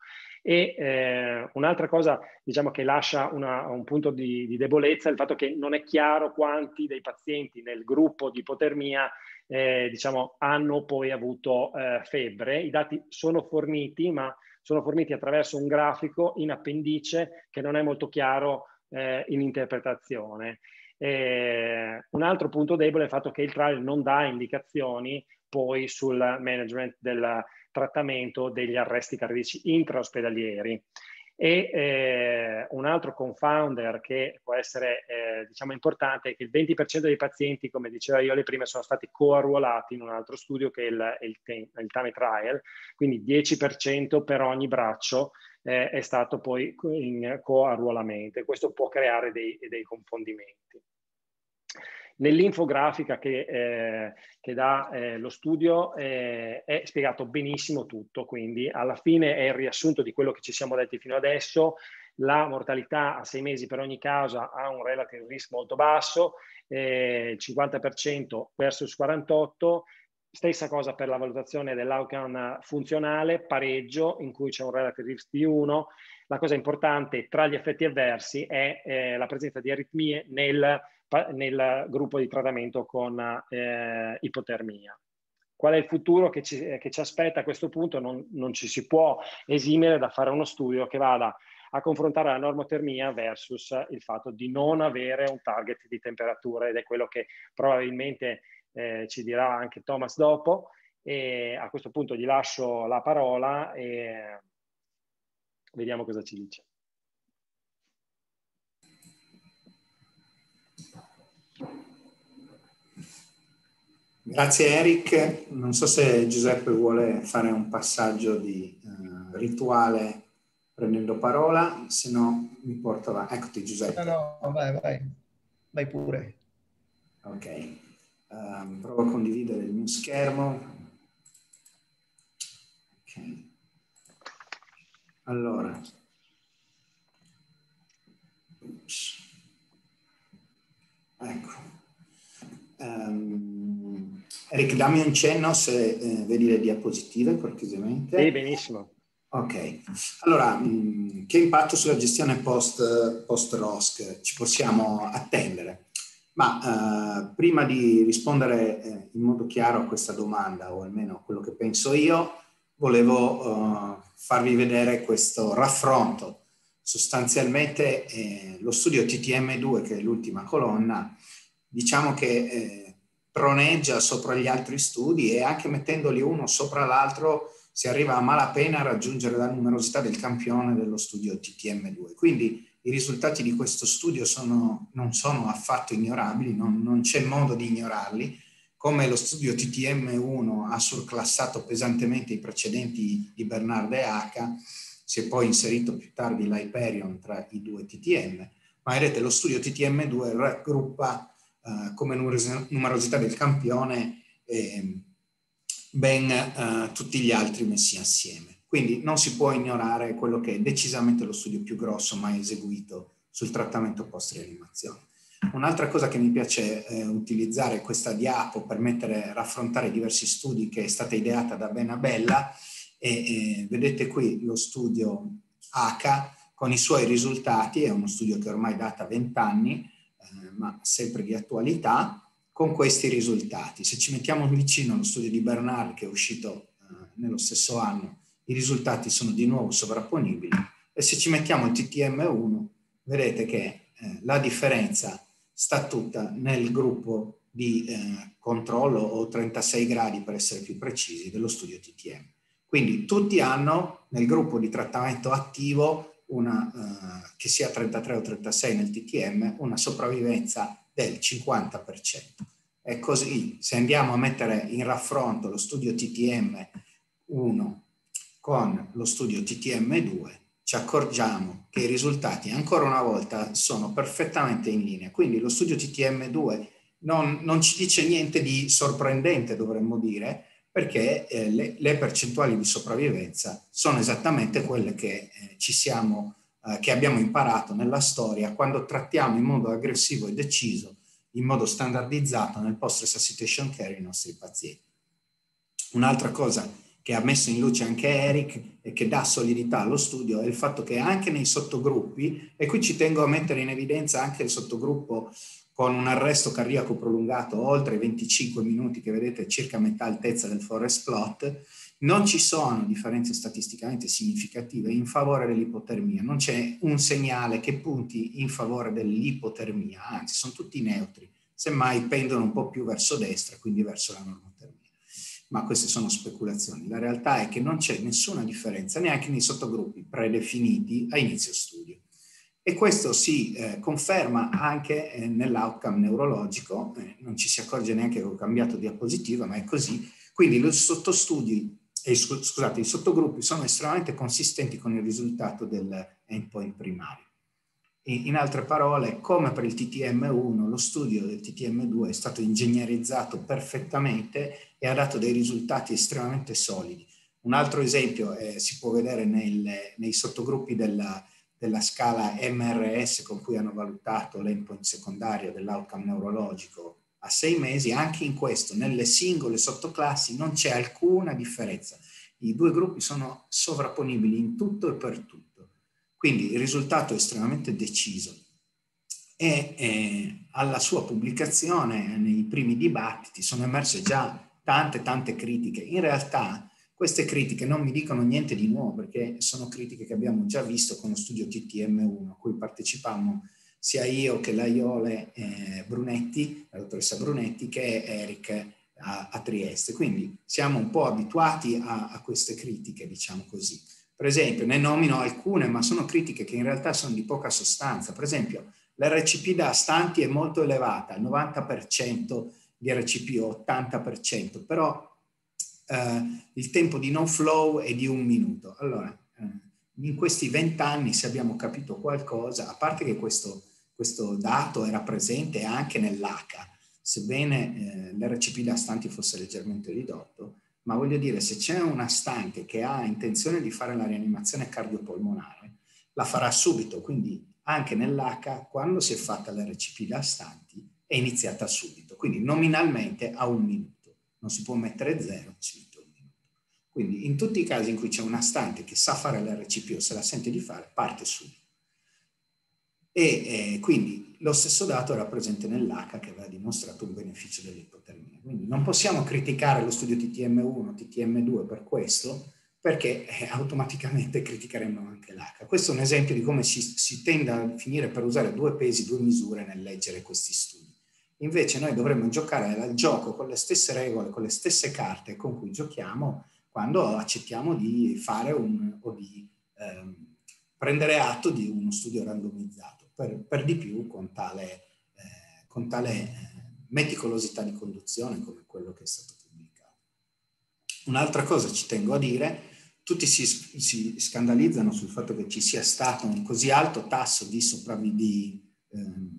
[SPEAKER 4] E un'altra cosa, diciamo, che lascia un punto di debolezza è il fatto che non è chiaro quanti dei pazienti nel gruppo di ipotermia diciamo, hanno poi avuto febbre. I dati sono forniti, ma sono forniti attraverso un grafico in appendice che non è molto chiaro in interpretazione. Un altro punto debole è il fatto che il trial non dà indicazioni poi sul management del trattamento degli arresti cardiaci intraospedalieri. E un altro confounder che può essere diciamo importante è che il 20% dei pazienti, come diceva Iole prima, sono stati coarruolati in un altro studio che è il TAMI trial, quindi 10% per ogni braccio è stato poi in coarruolamento, e questo può creare dei confondimenti. Nell'infografica che dà lo studio è spiegato benissimo tutto, quindi alla fine è il riassunto di quello che ci siamo detti fino adesso. La mortalità a 6 mesi per ogni causa ha un relative risk molto basso, 50% versus 48%. Stessa cosa per la valutazione dell'outcome funzionale, pareggio, in cui c'è un relative risk di 1. La cosa importante tra gli effetti avversi è la presenza di aritmie nel gruppo di trattamento con ipotermia. Qual è il futuro che ci aspetta a questo punto? Non ci si può esimere da fare uno studio che vada a confrontare la normotermia versus il fatto di non avere un target di temperatura, ed è quello che probabilmente ci dirà anche Thomas dopo. E a questo punto gli lascio la parola e vediamo cosa ci dice.
[SPEAKER 5] Grazie Eric. Non so se Giuseppe vuole fare un passaggio di rituale prendendo parola, se no mi porto là. Eccoti Giuseppe.
[SPEAKER 1] No, vai pure.
[SPEAKER 5] Ok, provo a condividere il mio schermo. Ok, allora. Ecco. Eric, dammi un cenno se vedi le diapositive cortesemente.
[SPEAKER 4] Sì, benissimo.
[SPEAKER 5] Ok, allora, che impatto sulla gestione post-ROSC ci possiamo attendere? Ma prima di rispondere in modo chiaro a questa domanda, o almeno quello che penso io, volevo farvi vedere questo raffronto. Sostanzialmente lo studio TTM2, che è l'ultima colonna, diciamo che troneggia sopra gli altri studi, e anche mettendoli uno sopra l'altro si arriva a malapena a raggiungere la numerosità del campione dello studio TTM2. Quindi i risultati di questo studio non sono affatto ignorabili, non c'è modo di ignorarli. Come lo studio TTM1 ha surclassato pesantemente i precedenti di Bernard e H, si è poi inserito più tardi l'Hyperion tra i due TTM, ma vedete lo studio TTM2 raggruppa come numerosità del campione ben tutti gli altri messi assieme. Quindi non si può ignorare quello che è decisamente lo studio più grosso mai eseguito sul trattamento post-rianimazione. Un'altra cosa che mi piace utilizzare questa diapo per raffrontare diversi studi, che è stata ideata da Benabella, e vedete qui lo studio H con i suoi risultati. È uno studio che ormai data 20 anni, ma sempre di attualità, con questi risultati. Se ci mettiamo vicino allo studio di Bernard, che è uscito nello stesso anno, i risultati sono di nuovo sovrapponibili, e se ci mettiamo il TTM1 vedete che la differenza sta tutta nel gruppo di controllo, o 36 gradi per essere più precisi, dello studio TTM. Quindi tutti hanno nel gruppo di trattamento attivo, che sia 33 o 36 nel TTM, una sopravvivenza del 50%. E così, se andiamo a mettere in raffronto lo studio TTM1 con lo studio TTM2, ci accorgiamo che i risultati ancora una volta sono perfettamente in linea. Quindi lo studio TTM2 non ci dice niente di sorprendente, dovremmo dire, perché le percentuali di sopravvivenza sono esattamente quelle che che abbiamo imparato nella storia quando trattiamo in modo aggressivo e deciso, in modo standardizzato nel post-resuscitation care i nostri pazienti. Un'altra cosa che ha messo in luce anche Eric e che dà solidità allo studio è il fatto che anche nei sottogruppi, e qui ci tengo a mettere in evidenza anche il sottogruppo con un arresto cardiaco prolungato oltre i 25 minuti, che vedete circa metà altezza del forest plot, non ci sono differenze statisticamente significative in favore dell'ipotermia, non c'è un segnale che punti in favore dell'ipotermia, anzi sono tutti neutri, semmai pendono un po' più verso destra, quindi verso la normotermia. Ma queste sono speculazioni. La realtà è che non c'è nessuna differenza neanche nei sottogruppi predefiniti a inizio studio. E questo si conferma anche nell'outcome neurologico, non ci si accorge neanche che ho cambiato diapositiva, ma è così. Quindi i sottogruppi sono estremamente consistenti con il risultato dell'endpoint primario. In altre parole, come per il TTM1, lo studio del TTM2 è stato ingegnerizzato perfettamente e ha dato dei risultati estremamente solidi. Un altro esempio si può vedere nei sottogruppi della scala MRS con cui hanno valutato l'endpoint secondario dell'outcome neurologico a 6 mesi. Anche in questo, nelle singole sottoclassi, non c'è alcuna differenza. I due gruppi sono sovrapponibili in tutto e per tutto. Quindi il risultato è estremamente deciso. E alla sua pubblicazione, nei primi dibattiti, sono emerse già tante critiche. In realtà queste critiche non mi dicono niente di nuovo, perché sono critiche che abbiamo già visto con lo studio TTM1, a cui partecipammo sia io che la Iole Brunetti, la dottoressa Brunetti, che Eric a Trieste. Quindi siamo un po' abituati a queste critiche, diciamo così. Per esempio, ne nomino alcune, ma sono critiche che in realtà sono di poca sostanza. Per esempio, l'RCP da stanti è molto elevata, il 90% di RCP o 80%, però il tempo di no flow è di 1 minuto. Allora, in questi 20 anni, se abbiamo capito qualcosa, a parte che questo dato era presente anche nell'H, sebbene l'RCP da stanti fosse leggermente ridotto, ma voglio dire, se c'è una stante che ha intenzione di fare la rianimazione cardiopolmonare, la farà subito. Quindi anche nell'H, quando si è fatta l'RCP da stanti, è iniziata subito. Quindi nominalmente a 1 minuto. Non si può mettere 0, si mette 1 minuto. Quindi in tutti i casi in cui c'è una stante che sa fare l'RCP o se la sente di fare, parte subito. E quindi lo stesso dato era presente nell'H, che aveva dimostrato un beneficio dell'ipotermia. Quindi non possiamo criticare lo studio TTM1, TTM2 per questo, perché automaticamente criticheremo anche l'H. Questo è un esempio di come si tende a finire per usare 2 pesi, 2 misure nel leggere questi studi. Invece noi dovremmo giocare al gioco con le stesse regole, con le stesse carte con cui giochiamo quando accettiamo di fare o di prendere atto di uno studio randomizzato. Per di più con tale meticolosità di conduzione come quello che è stato pubblicato. Un'altra cosa ci tengo a dire, tutti si scandalizzano sul fatto che ci sia stato un così alto tasso di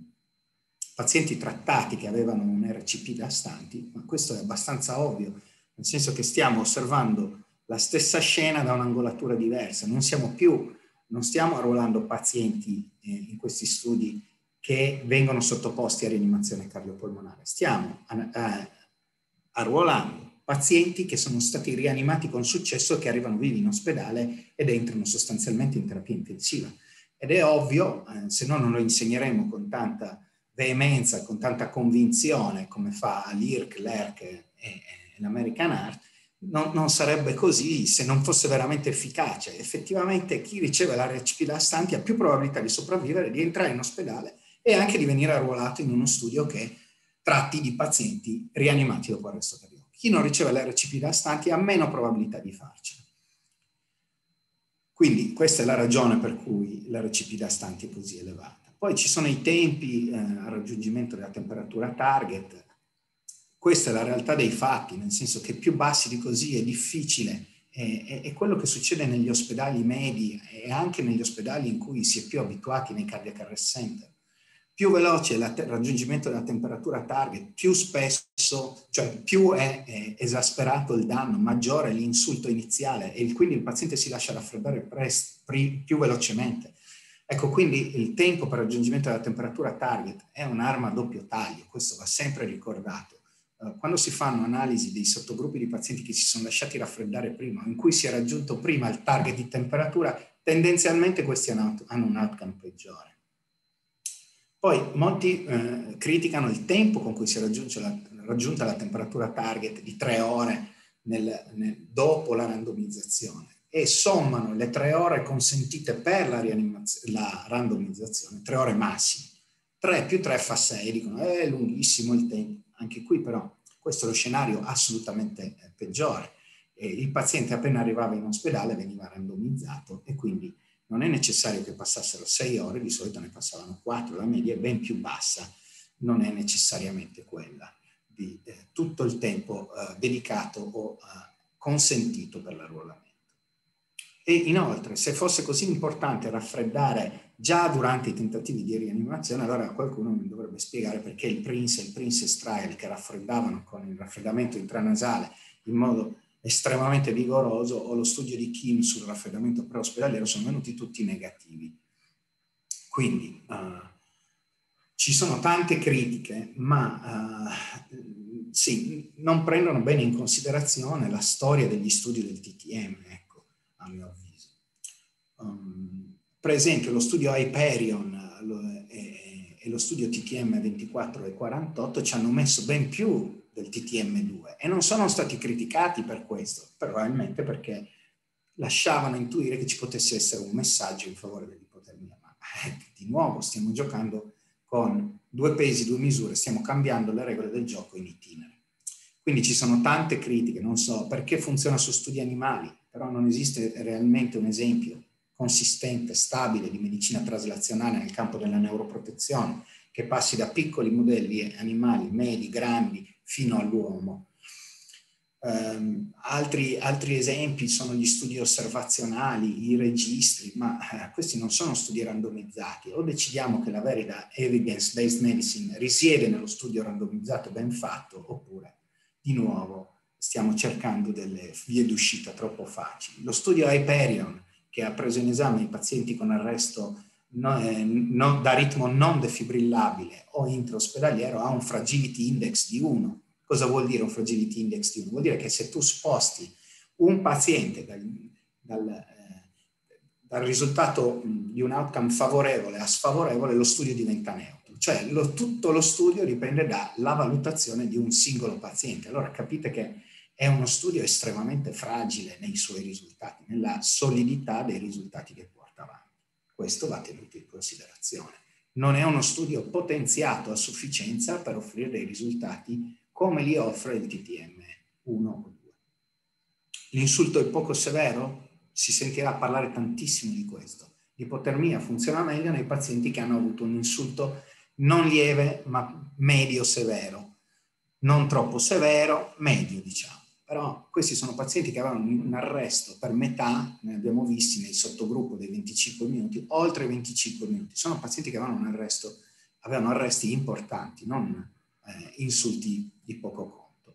[SPEAKER 5] pazienti trattati che avevano un RCP da stanti, ma questo è abbastanza ovvio, nel senso che stiamo osservando la stessa scena da un'angolatura diversa, non stiamo arruolando pazienti in questi studi che vengono sottoposti a rianimazione cardiopolmonare, stiamo arruolando pazienti che sono stati rianimati con successo e che arrivano vivi in ospedale ed entrano sostanzialmente in terapia intensiva. Ed è ovvio, se no non lo insegneremo con tanta veemenza, con tanta convinzione come fa l'IRC, l'ERC e l'American Heart, non sarebbe così se non fosse veramente efficace. Effettivamente chi riceve l'RCP lastanti ha più probabilità di sopravvivere, di entrare in ospedale e anche di venire arruolato in uno studio che tratti di pazienti rianimati dopo arresto cardiaco. Chi non riceve l'RCP lastanti ha meno probabilità di farcela. Quindi questa è la ragione per cui l'RCP lastanti è così elevata. Poi ci sono i tempi al raggiungimento della temperatura target. Questa è la realtà dei fatti, nel senso che più bassi di così è difficile. È quello che succede negli ospedali medi e anche negli ospedali in cui si è più abituati nei cardiac arrest center. Più veloce è il raggiungimento della temperatura target, più spesso, cioè più è esasperato il danno, maggiore è l'insulto iniziale e quindi il paziente si lascia raffreddare più velocemente. Ecco, quindi il tempo per il raggiungimento della temperatura target è un'arma a doppio taglio, questo va sempre ricordato. Quando si fanno analisi dei sottogruppi di pazienti che si sono lasciati raffreddare prima, in cui si è raggiunto prima il target di temperatura, tendenzialmente questi hanno un outcome peggiore. Poi molti criticano il tempo con cui si è raggiunta la temperatura target di 3 ore dopo la randomizzazione e sommano le 3 ore consentite per la randomizzazione, 3 ore massime. 3 più 3 fa 6, dicono è lunghissimo il tempo. Anche qui però questo è lo scenario assolutamente peggiore. Il paziente appena arrivava in ospedale veniva randomizzato e quindi non è necessario che passassero 6 ore, di solito ne passavano 4, la media è ben più bassa, non è necessariamente quella di tutto il tempo dedicato o consentito per l'arruolamento. E inoltre, se fosse così importante raffreddare già durante i tentativi di rianimazione, allora qualcuno mi dovrebbe spiegare perché il Princess Trial, che raffreddavano con il raffreddamento intranasale in modo estremamente vigoroso, o lo studio di Kim sul raffreddamento preospedaliero sono venuti tutti negativi. Quindi ci sono tante critiche, ma sì, non prendono bene in considerazione la storia degli studi del TTM, ecco, a mio avviso. Per esempio lo studio Hyperion e lo studio TTM 24 e 48 ci hanno messo ben più del TTM2 e non sono stati criticati per questo, probabilmente perché lasciavano intuire che ci potesse essere un messaggio in favore dell'ipotermia. Ma di nuovo stiamo giocando con 2 pesi, 2 misure, stiamo cambiando le regole del gioco in itinere. Quindi ci sono tante critiche, non so perché funziona su studi animali, però non esiste realmente un esempio consistente, stabile di medicina traslazionale nel campo della neuroprotezione che passi da piccoli modelli animali, medi, grandi, fino all'uomo. Altri esempi sono gli studi osservazionali, i registri, ma questi non sono studi randomizzati. O decidiamo che la verità evidence-based medicine risiede nello studio randomizzato ben fatto, oppure di nuovo stiamo cercando delle vie d'uscita troppo facili. Lo studio Hyperion, che ha preso in esame i pazienti con arresto da ritmo non defibrillabile o intraospedaliero, ha un fragility index di 1. Cosa vuol dire un fragility index di 1? Vuol dire che se tu sposti un paziente dal risultato di un outcome favorevole a sfavorevole, lo studio diventa neutro. Cioè tutto lo studio dipende dalla valutazione di un singolo paziente. Allora capite che è uno studio estremamente fragile nei suoi risultati, nella solidità dei risultati che porta avanti. Questo va tenuto in considerazione. Non è uno studio potenziato a sufficienza per offrire dei risultati come li offre il TTM 1 o 2. L'insulto è poco severo? Si sentirà parlare tantissimo di questo. L'ipotermia funziona meglio nei pazienti che hanno avuto un insulto non lieve ma medio severo, non troppo severo, medio diciamo. Però questi sono pazienti che avevano un arresto per metà, ne abbiamo visti nel sottogruppo dei 25 minuti, oltre 25 minuti. Sono pazienti che avevano avevano arresti importanti, non insulti di poco conto.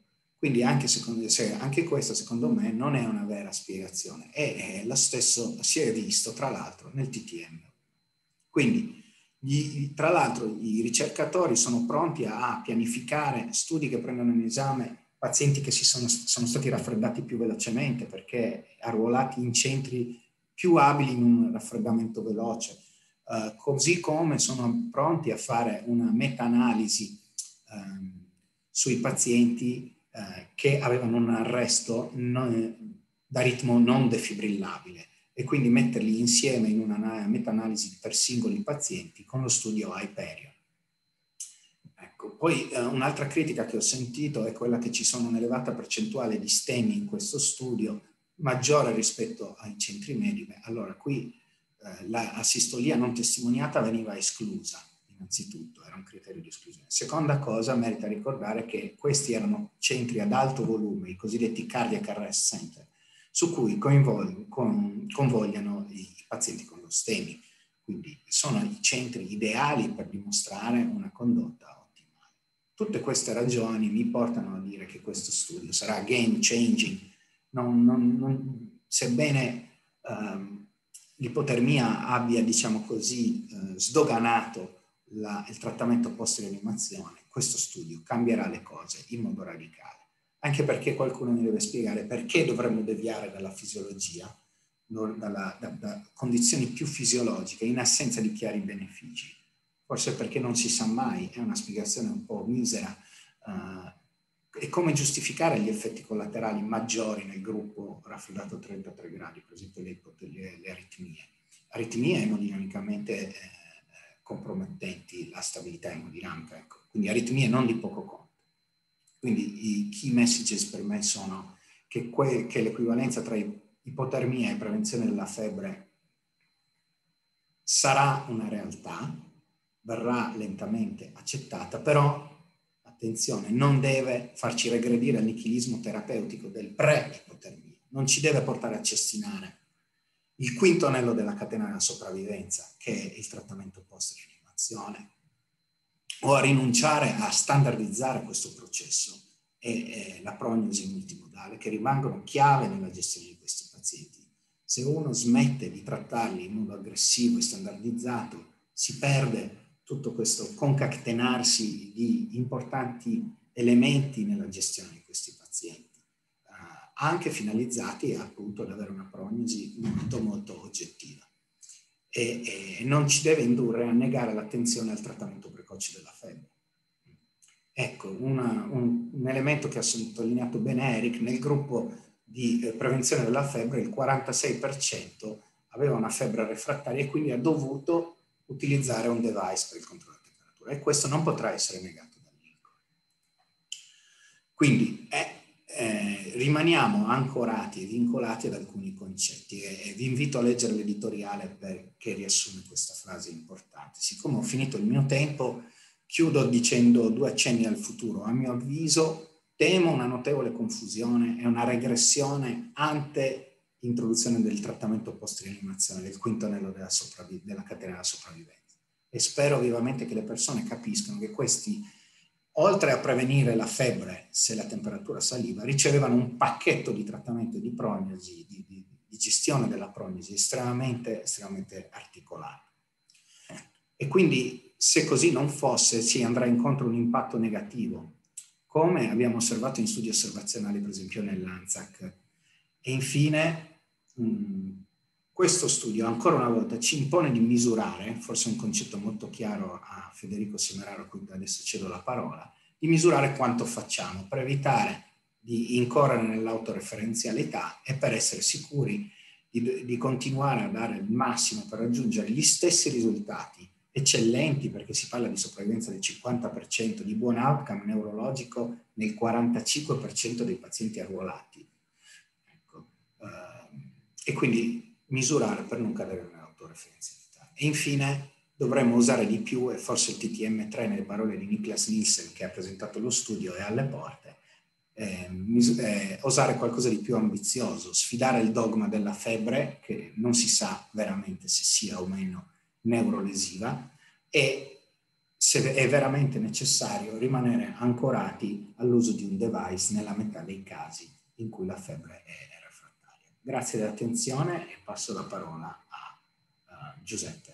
[SPEAKER 5] Quindi anche questa, secondo me, non è una vera spiegazione. È lo stesso, si è visto, tra l'altro, nel TTM. Quindi, tra l'altro, i ricercatori sono pronti a pianificare studi che prendono in esame pazienti che sono stati raffreddati più velocemente, perché arruolati in centri più abili in un raffreddamento veloce, così come sono pronti a fare una meta-analisi sui pazienti che avevano un arresto da ritmo non defibrillabile, e quindi metterli insieme in una meta-analisi per singoli pazienti con lo studio Hyperion. Ecco, poi un'altra critica che ho sentito è quella che ci sono un'elevata percentuale di STEMI in questo studio, maggiore rispetto ai centri medi. Allora qui la sistolia non testimoniata veniva esclusa, innanzitutto, era un criterio di esclusione. Seconda cosa, merita ricordare che questi erano centri ad alto volume, i cosiddetti cardiac arrest center, su cui convogliano i pazienti con lo STEMI. Quindi sono i centri ideali per dimostrare una condotta ottimale. Tutte queste ragioni mi portano a dire che questo studio sarà game changing, sebbene l'ipotermia abbia, diciamo così, sdoganato il trattamento post-rianimazione, questo studio cambierà le cose in modo radicale. Anche perché qualcuno mi deve spiegare perché dovremmo deviare dalla fisiologia, da condizioni più fisiologiche, in assenza di chiari benefici. Forse perché non si sa mai, è una spiegazione un po' misera. E come giustificare gli effetti collaterali maggiori nel gruppo raffreddato a 33 gradi, per esempio le aritmie. Aritmie emodinamicamente compromettenti la stabilità emodinamica, ecco. Quindi aritmie non di poco conto. Quindi i key messages per me sono che l'equivalenza tra ipotermia e prevenzione della febbre sarà una realtà, verrà lentamente accettata, però attenzione, non deve farci regredire al nichilismo terapeutico del pre-ipotermia, non ci deve portare a cestinare il quinto anello della catena della sopravvivenza, che è il trattamento post-rianimazione, o a rinunciare a standardizzare questo processo e la prognosi multimodale, che rimangono chiave nella gestione di questi pazienti. Se uno smette di trattarli in modo aggressivo e standardizzato, si perde tutto questo concatenarsi di importanti elementi nella gestione di questi pazienti, anche finalizzati appunto ad avere una prognosi molto molto oggettiva. E non ci deve indurre a negare l'attenzione al trattamento precoce della febbre. Ecco, un elemento che ha sottolineato bene Eric: nel gruppo di prevenzione della febbre il 46% aveva una febbre refrattaria e quindi ha dovuto utilizzare un device per il controllo della temperatura, e questo non potrà essere negato dall'INCO. Quindi rimaniamo ancorati e vincolati ad alcuni concetti, e vi invito a leggere l'editoriale che riassume questa frase importante. Siccome ho finito il mio tempo, chiudo dicendo due accenni al futuro. A mio avviso temo una notevole confusione e una regressione ante introduzione del trattamento post-rianimazione, del quinto anello della catena della sopravvivenza. E spero vivamente che le persone capiscano che questi, oltre a prevenire la febbre se la temperatura saliva, ricevevano un pacchetto di trattamento e di prognosi, di gestione della prognosi estremamente articolato. E quindi, se così non fosse, si andrà incontro a un impatto negativo, come abbiamo osservato in studi osservazionali, per esempio nell'ANZAC. E infine, questo studio ancora una volta ci impone di misurare, forse un concetto molto chiaro a Federico Semeraro, a cui adesso cedo la parola, di misurare quanto facciamo per evitare di incorrere nell'autoreferenzialità e per essere sicuri di continuare a dare il massimo per raggiungere gli stessi risultati eccellenti, perché si parla di sopravvivenza del 50%, di buon outcome neurologico nel 45% dei pazienti arruolati. Ecco, e quindi misurare per non cadere nell'autoreferenzialità. E infine dovremmo usare di più, e forse il TTM3, nelle parole di Niklas Nielsen che ha presentato lo studio, è alle porte, osare qualcosa di più ambizioso, sfidare il dogma della febbre, che non si sa veramente se sia o meno neurolesiva, e se è veramente necessario rimanere ancorati all'uso di un device nella metà dei casi in cui la febbre è refrattaria. Grazie dell'attenzione e passo la parola a Giuseppe.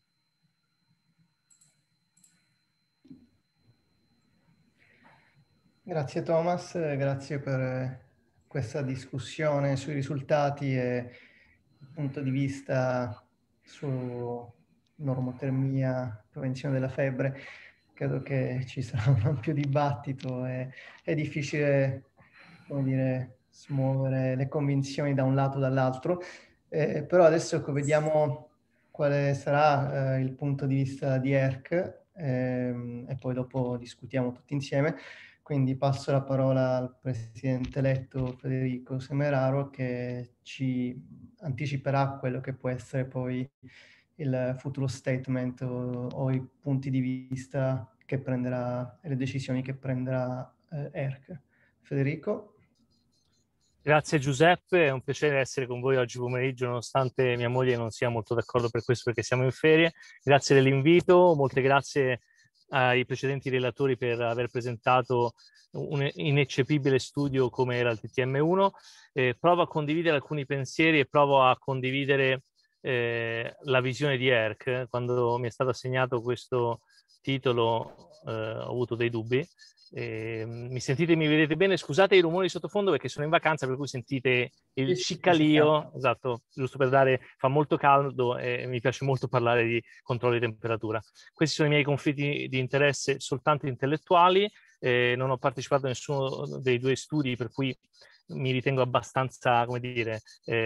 [SPEAKER 1] Grazie Thomas, grazie per questa discussione sui risultati e il punto di vista su normotermia, prevenzione della febbre. Credo che ci sarà un ampio dibattito e è difficile, come dire, smuovere le convinzioni da un lato o dall'altro, però adesso vediamo quale sarà il punto di vista di ERC e poi dopo discutiamo tutti insieme. Quindi passo la parola al presidente eletto Federico Semeraro che ci anticiperà quello che può essere poi il futuro statement o i punti di vista che prenderà e le decisioni che prenderà ERC. Federico?
[SPEAKER 6] Grazie Giuseppe, è un piacere essere con voi oggi pomeriggio nonostante mia moglie non sia molto d'accordo per questo perché siamo in ferie. Grazie dell'invito, molte grazie ai precedenti relatori per aver presentato un ineccepibile studio come era il TTM1. Provo a condividere alcuni pensieri e provo a condividere la visione di ERC. Quando mi è stato assegnato questo titolo ho avuto dei dubbi. Mi sentite, mi vedete bene? Scusate i rumori di sottofondo perché sono in vacanza, per cui sentite il cicalio, esatto, giusto per dare, fa molto caldo e mi piace molto parlare di controllo di temperatura. Questi sono i miei conflitti di interesse soltanto intellettuali, non ho partecipato a nessuno dei due studi, per cui mi ritengo abbastanza, come dire,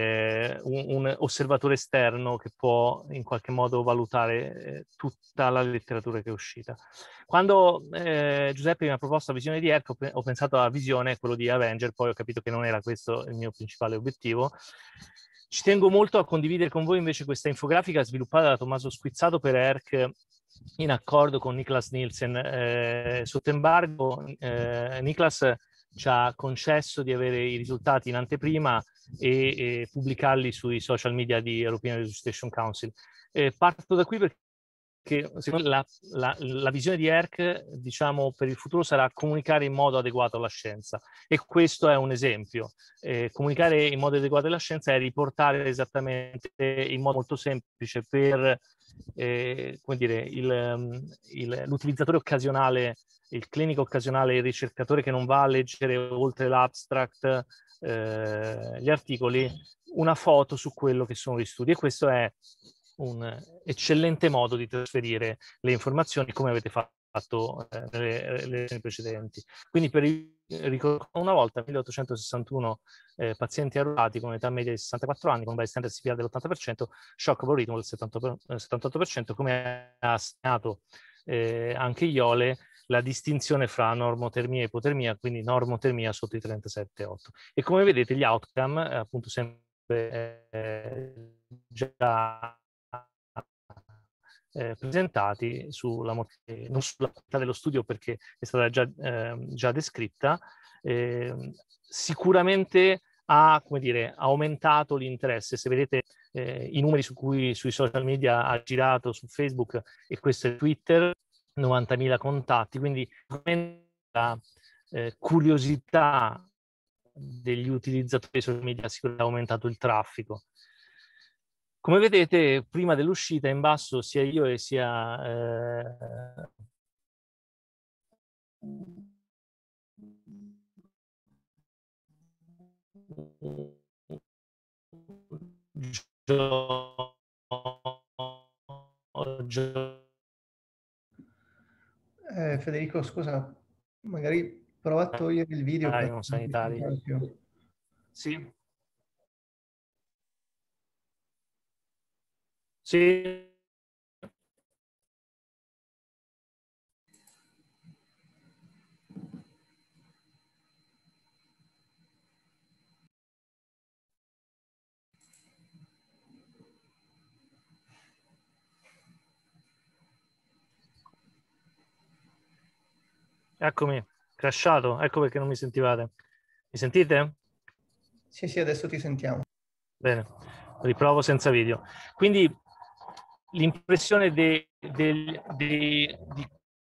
[SPEAKER 6] un osservatore esterno che può in qualche modo valutare tutta la letteratura che è uscita. Quando Giuseppe mi ha proposto la visione di ERC, ho pensato alla visione, quello di Avenger, poi ho capito che non era questo il mio principale obiettivo. Ci tengo molto a condividere con voi invece questa infografica sviluppata da Tommaso Squizzato per ERC in accordo con Niklas Nielsen. Sotto embargo, Niklas ci ha concesso di avere i risultati in anteprima e pubblicarli sui social media di European Resuscitation Council. Parto da qui perché secondo me la visione di ERC, diciamo, per il futuro sarà comunicare in modo adeguato alla scienza, e questo è un esempio. Comunicare in modo adeguato alla scienza è riportare esattamente in modo molto semplice per come dire, l'utilizzatore occasionale, il clinico occasionale, il ricercatore che non va a leggere oltre l'abstract gli articoli, una foto su quello che sono gli studi, e questo è un eccellente modo di trasferire le informazioni come avete fatto nelle lezioni precedenti. Quindi ricordo una volta 1861 pazienti arruolati con età media di 64 anni con bystander CPR dell'80%, shock algoritmo del 78%, come ha segnato anche Iole, la distinzione fra normotermia e ipotermia, quindi normotermia sotto i 37,8. E come vedete gli outcome, appunto sempre già presentati non sulla qualità dello studio perché è stata già descritta, sicuramente ha, come dire, aumentato l'interesse. Se vedete i numeri sui social media ha girato su Facebook, e questo è Twitter, 90.000 contatti, quindi la curiosità degli utilizzatori dei social media sicuramente ha aumentato il traffico. Come vedete, prima dell'uscita in basso sia io e sia
[SPEAKER 1] Federico, scusa, magari prova a togliere il video per
[SPEAKER 6] sanitari. Sì. Sì. Eccomi, crashato, ecco perché non mi sentivate. Mi sentite?
[SPEAKER 1] Sì, sì, adesso ti sentiamo.
[SPEAKER 6] Bene, riprovo senza video. Quindi l'impressione di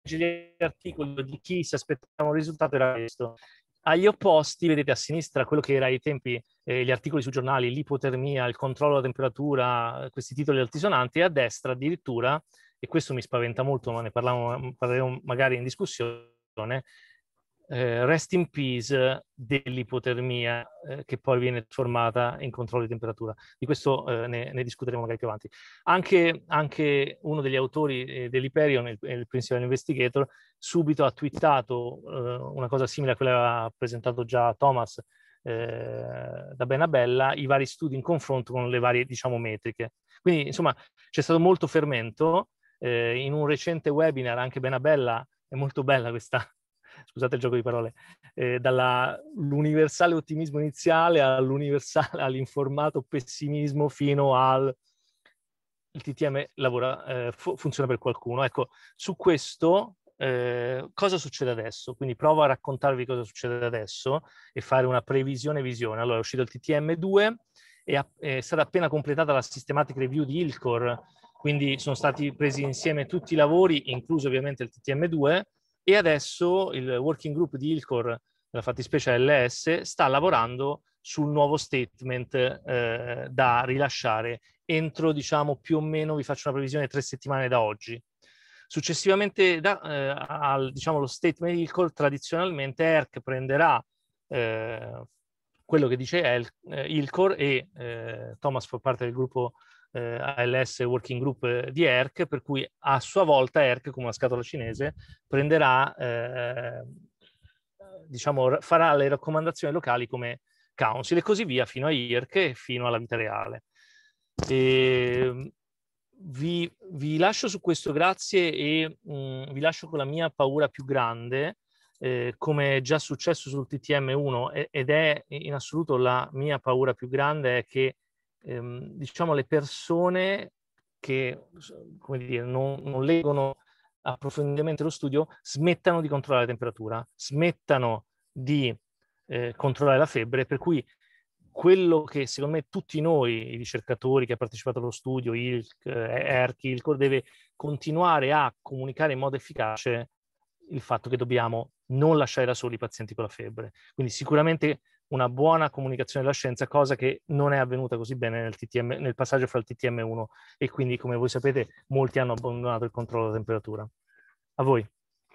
[SPEAKER 6] gli articoli di chi si aspettava un risultato era questo. Agli opposti, vedete a sinistra quello che era ai tempi gli articoli sui giornali, l'ipotermia, il controllo della temperatura, questi titoli altisonanti, e a destra addirittura, e questo mi spaventa molto, ma ne parleremo magari in discussione, rest in peace dell'ipotermia che poi viene trasformata in controllo di temperatura. Di questo ne discuteremo magari più avanti. Anche uno degli autori dell'Hyperion, il Principal Investigator, subito ha twittato una cosa simile a quella che aveva presentato già Thomas da Benabella, i vari studi in confronto con le varie, diciamo, metriche. Quindi, insomma, c'è stato molto fermento. In un recente webinar anche Benabella, è molto bella questa, scusate il gioco di parole, dall'universale ottimismo iniziale all'informato pessimismo fino al il TTM funziona per qualcuno. Ecco, su questo cosa succede adesso? Quindi provo a raccontarvi cosa succede adesso e fare una previsione-visione. Allora, è uscito il TTM2 e è stata appena completata la systematic review di ILCOR, quindi sono stati presi insieme tutti i lavori, incluso ovviamente il TTM2, e adesso il working group di ILCOR, nella fattispecie LS, sta lavorando sul nuovo statement da rilasciare entro, diciamo, più o meno, vi faccio una previsione, 3 settimane da oggi. Successivamente al, diciamo, lo statement di ILCOR, tradizionalmente ERC prenderà quello che dice ILCOR e Thomas fa parte del gruppo ALS Working Group di ERC, per cui a sua volta ERC, come una scatola cinese, prenderà, diciamo, farà le raccomandazioni locali come Council e così via fino a IRC e fino alla vita reale. Vi lascio su questo, grazie, e vi lascio con la mia paura più grande, come è già successo sul TTM1 ed è in assoluto la mia paura più grande, è che diciamo le persone che, come dire, non leggono approfonditamente lo studio smettano di controllare la temperatura, smettano di controllare la febbre, per cui quello che secondo me tutti noi, i ricercatori che hanno partecipato allo studio, ERC, ILCOR, deve continuare a comunicare in modo efficace il fatto che dobbiamo non lasciare da soli i pazienti con la febbre. Quindi sicuramente una buona comunicazione della scienza, cosa che non è avvenuta così bene nel passaggio fra il TTM1 e quindi, come voi sapete, molti hanno abbandonato il controllo della temperatura. A voi.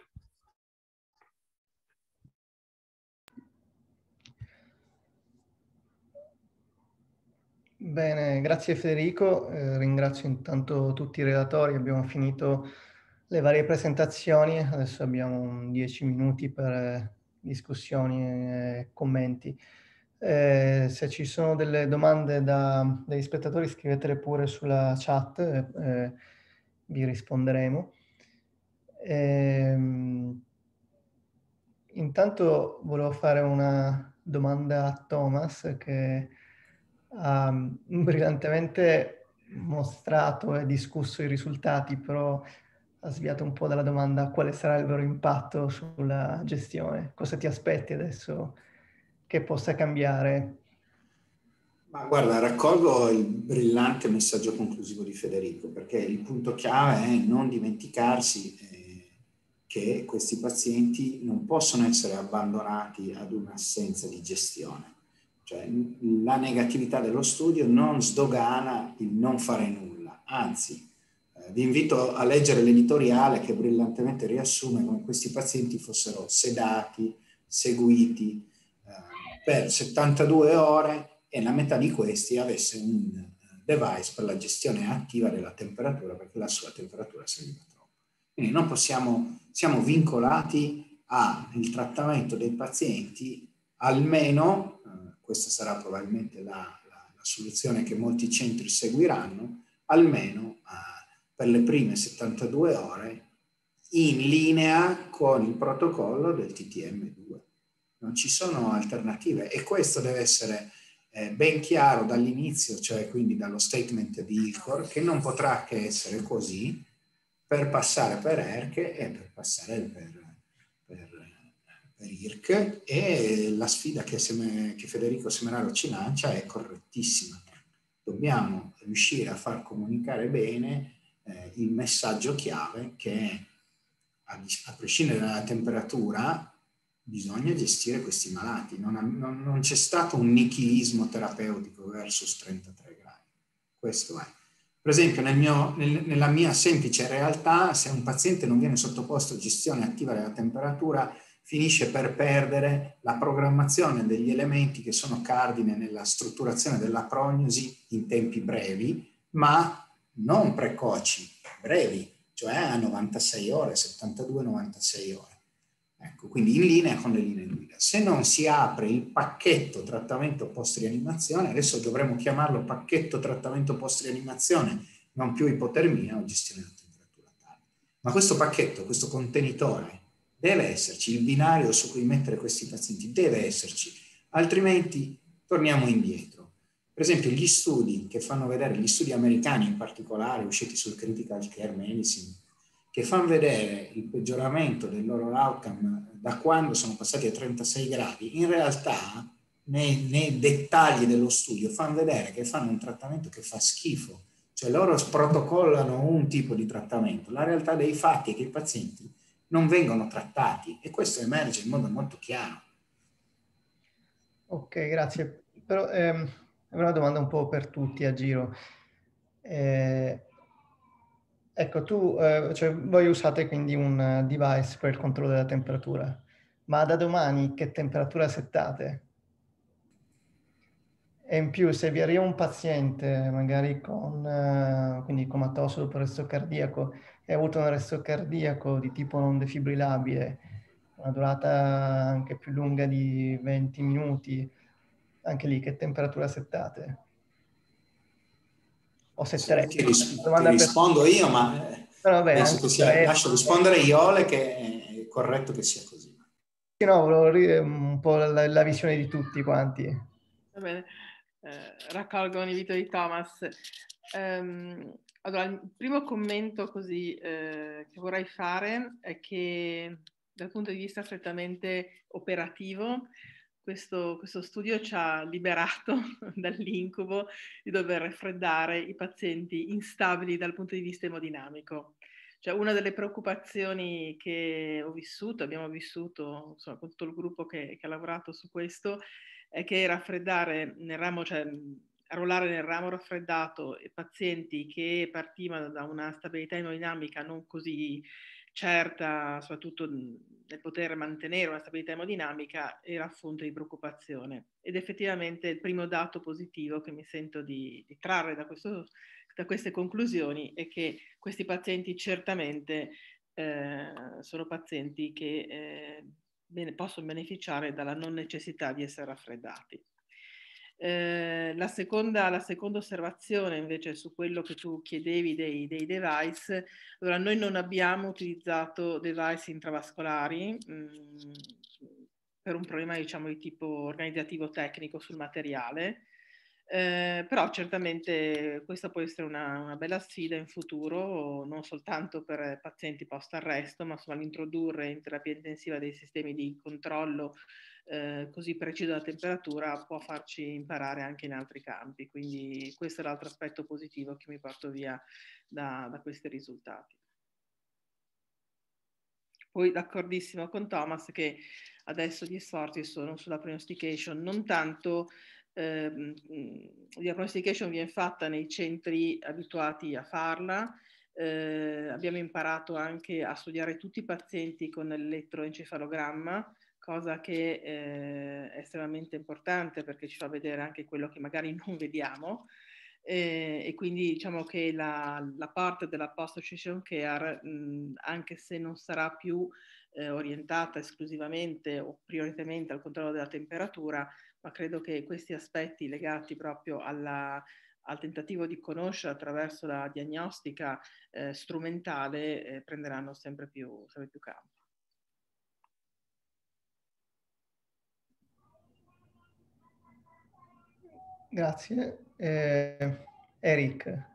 [SPEAKER 1] Bene, grazie Federico, ringrazio intanto tutti i relatori, abbiamo finito le varie presentazioni, adesso abbiamo 10 minuti per discussioni e commenti. Se ci sono delle domande dagli spettatori scrivetele pure sulla chat, vi risponderemo. Intanto volevo fare una domanda a Thomas che ha brillantemente mostrato e discusso i risultati, però ha sviato un po' dalla domanda quale sarà il vero impatto sulla gestione. Cosa ti aspetti adesso che possa cambiare?
[SPEAKER 5] Ma guarda, raccolgo il brillante messaggio conclusivo di Federico, perché il punto chiave è non dimenticarsi che questi pazienti non possono essere abbandonati ad un'assenza di gestione. Cioè, la negatività dello studio non sdogana il non fare nulla, anzi, vi invito a leggere l'editoriale che brillantemente riassume come questi pazienti fossero sedati, seguiti per 72 ore e la metà di questi avesse un device per la gestione attiva della temperatura perché la sua temperatura saliva troppo. Quindi non possiamo, siamo vincolati al trattamento dei pazienti, almeno, questa sarà probabilmente la soluzione che molti centri seguiranno, almeno per le prime 72 ore in linea con il protocollo del TTM2. Non ci sono alternative e questo deve essere ben chiaro dall'inizio, cioè quindi dallo statement di ILCOR, che non potrà che essere così per passare per ERC e per passare per IRC, e la sfida che Federico Semeraro ci lancia è correttissima. Dobbiamo riuscire a far comunicare bene il messaggio chiave che a prescindere dalla temperatura, bisogna gestire questi malati. Non c'è stato un nichilismo terapeutico versus 33 gradi. Questo è. Per esempio, nella mia semplice realtà, se un paziente non viene sottoposto a gestione attiva della temperatura, finisce per perdere la programmazione degli elementi che sono cardine nella strutturazione della prognosi in tempi brevi, ma non precoci, brevi, cioè a 96 ore, 72-96 ore. Ecco, quindi in linea con le linee guida. Se non si apre il pacchetto trattamento post-rianimazione, adesso dovremmo chiamarlo pacchetto trattamento post-rianimazione, non più ipotermia o gestione della temperatura tale. Ma questo pacchetto, questo contenitore, deve esserci, il binario su cui mettere questi pazienti deve esserci, altrimenti torniamo indietro. Per esempio gli studi che fanno vedere, gli studi americani in particolare, usciti sul Critical Care Medicine, che fanno vedere il peggioramento del loro outcome da quando sono passati a 36 gradi, in realtà nei dettagli dello studio fanno vedere che fanno un trattamento che fa schifo, cioè loro protocollano un tipo di trattamento, la realtà dei fatti è che i pazienti non vengono trattati e questo emerge in modo molto chiaro.
[SPEAKER 1] Ok, grazie. Però è una domanda un po' per tutti a giro. Ecco, cioè, voi usate quindi un device per il controllo della temperatura, ma da domani che temperatura settate? E in più, se vi arriva un paziente magari quindi comatoso dopo arresto cardiaco e ha avuto un arresto cardiaco di tipo non defibrillabile, una durata anche più lunga di 20 minuti, anche lì che temperatura settate? O setterete?
[SPEAKER 5] Ti rispondo io, ma
[SPEAKER 1] vabbè,
[SPEAKER 5] penso che lascio rispondere Iole, che è corretto che sia così.
[SPEAKER 1] No, volevo un po' la visione di tutti quanti.
[SPEAKER 2] Va bene, raccolgo l'invito di Thomas. Allora, il primo commento così che vorrei fare è che dal punto di vista strettamente operativo questo studio ci ha liberato dall'incubo di dover raffreddare i pazienti instabili dal punto di vista emodinamico. Cioè, una delle preoccupazioni che abbiamo vissuto insomma, con tutto il gruppo che ha lavorato su questo, è che raffreddare nel ramo, cioè arruolare nel ramo raffreddato pazienti che partivano da una stabilità emodinamica non così certa, soprattutto nel poter mantenere una stabilità emodinamica, era fonte di preoccupazione. Ed effettivamente il primo dato positivo che mi sento di trarre da queste conclusioni è che questi pazienti certamente sono pazienti che possono beneficiare dalla non necessità di essere raffreddati. La seconda osservazione invece su quello che tu chiedevi dei device, allora noi non abbiamo utilizzato device intravascolari per un problema diciamo di tipo organizzativo tecnico sul materiale, però certamente questa può essere una bella sfida in futuro, non soltanto per pazienti post-arresto, ma insomma l'introdurre in terapia intensiva dei sistemi di controllo così preciso della temperatura può farci imparare anche in altri campi. Quindi questo è l'altro aspetto positivo che mi porto via da questi risultati. Poi d'accordissimo con Thomas che adesso gli sforzi sono sulla prognostication, non tanto la prognostication viene fatta nei centri abituati a farla, abbiamo imparato anche a studiare tutti i pazienti con l'elettroencefalogramma, cosa che è estremamente importante perché ci fa vedere anche quello che magari non vediamo. E quindi diciamo che la parte della post-occlusion care, anche se non sarà più orientata esclusivamente o prioritariamente al controllo della temperatura, ma credo che questi aspetti legati proprio al tentativo di conoscere attraverso la diagnostica strumentale prenderanno sempre più campo.
[SPEAKER 1] Grazie. Eric.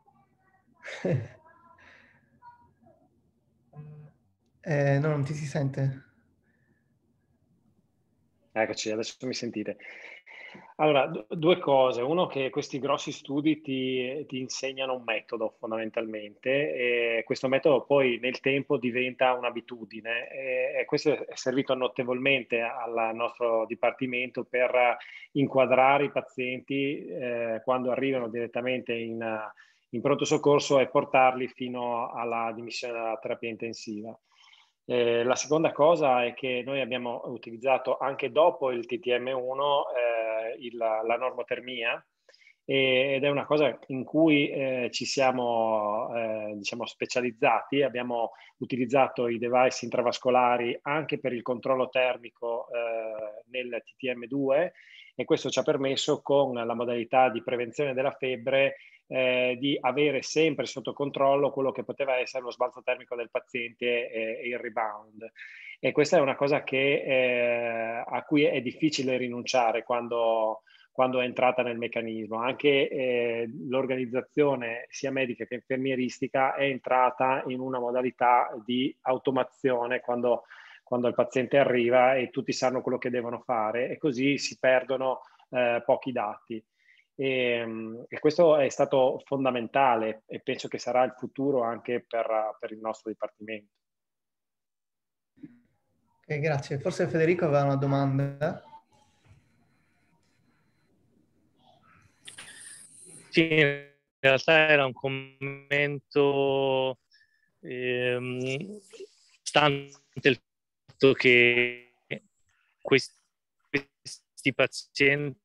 [SPEAKER 1] No, non ti si sente?
[SPEAKER 4] Eccoci, adesso mi sentite. Allora, due cose. Uno, che questi grossi studi ti insegnano un metodo fondamentalmente, e questo metodo poi nel tempo diventa un'abitudine, e questo è servito notevolmente al nostro dipartimento per inquadrare i pazienti quando arrivano direttamente in pronto soccorso e portarli fino alla dimissione dalla terapia intensiva. La seconda cosa è che noi abbiamo utilizzato anche dopo il TTM1 la normotermia, ed è una cosa in cui ci siamo diciamo specializzati. Abbiamo utilizzato i device intravascolari anche per il controllo termico nel TTM2, e questo ci ha permesso, con la modalità di prevenzione della febbre, di avere sempre sotto controllo quello che poteva essere lo sbalzo termico del paziente e il rebound. E questa è una cosa a cui è difficile rinunciare quando è entrata nel meccanismo. Anche l'organizzazione sia medica che infermieristica è entrata in una modalità di automazione quando il paziente arriva e tutti sanno quello che devono fare, e così si perdono pochi dati. E questo è stato fondamentale, e penso che sarà il futuro anche per il nostro dipartimento.
[SPEAKER 1] Ok, grazie. Forse Federico aveva una domanda.
[SPEAKER 6] Sì, in realtà era un commento stante il fatto che questi pazienti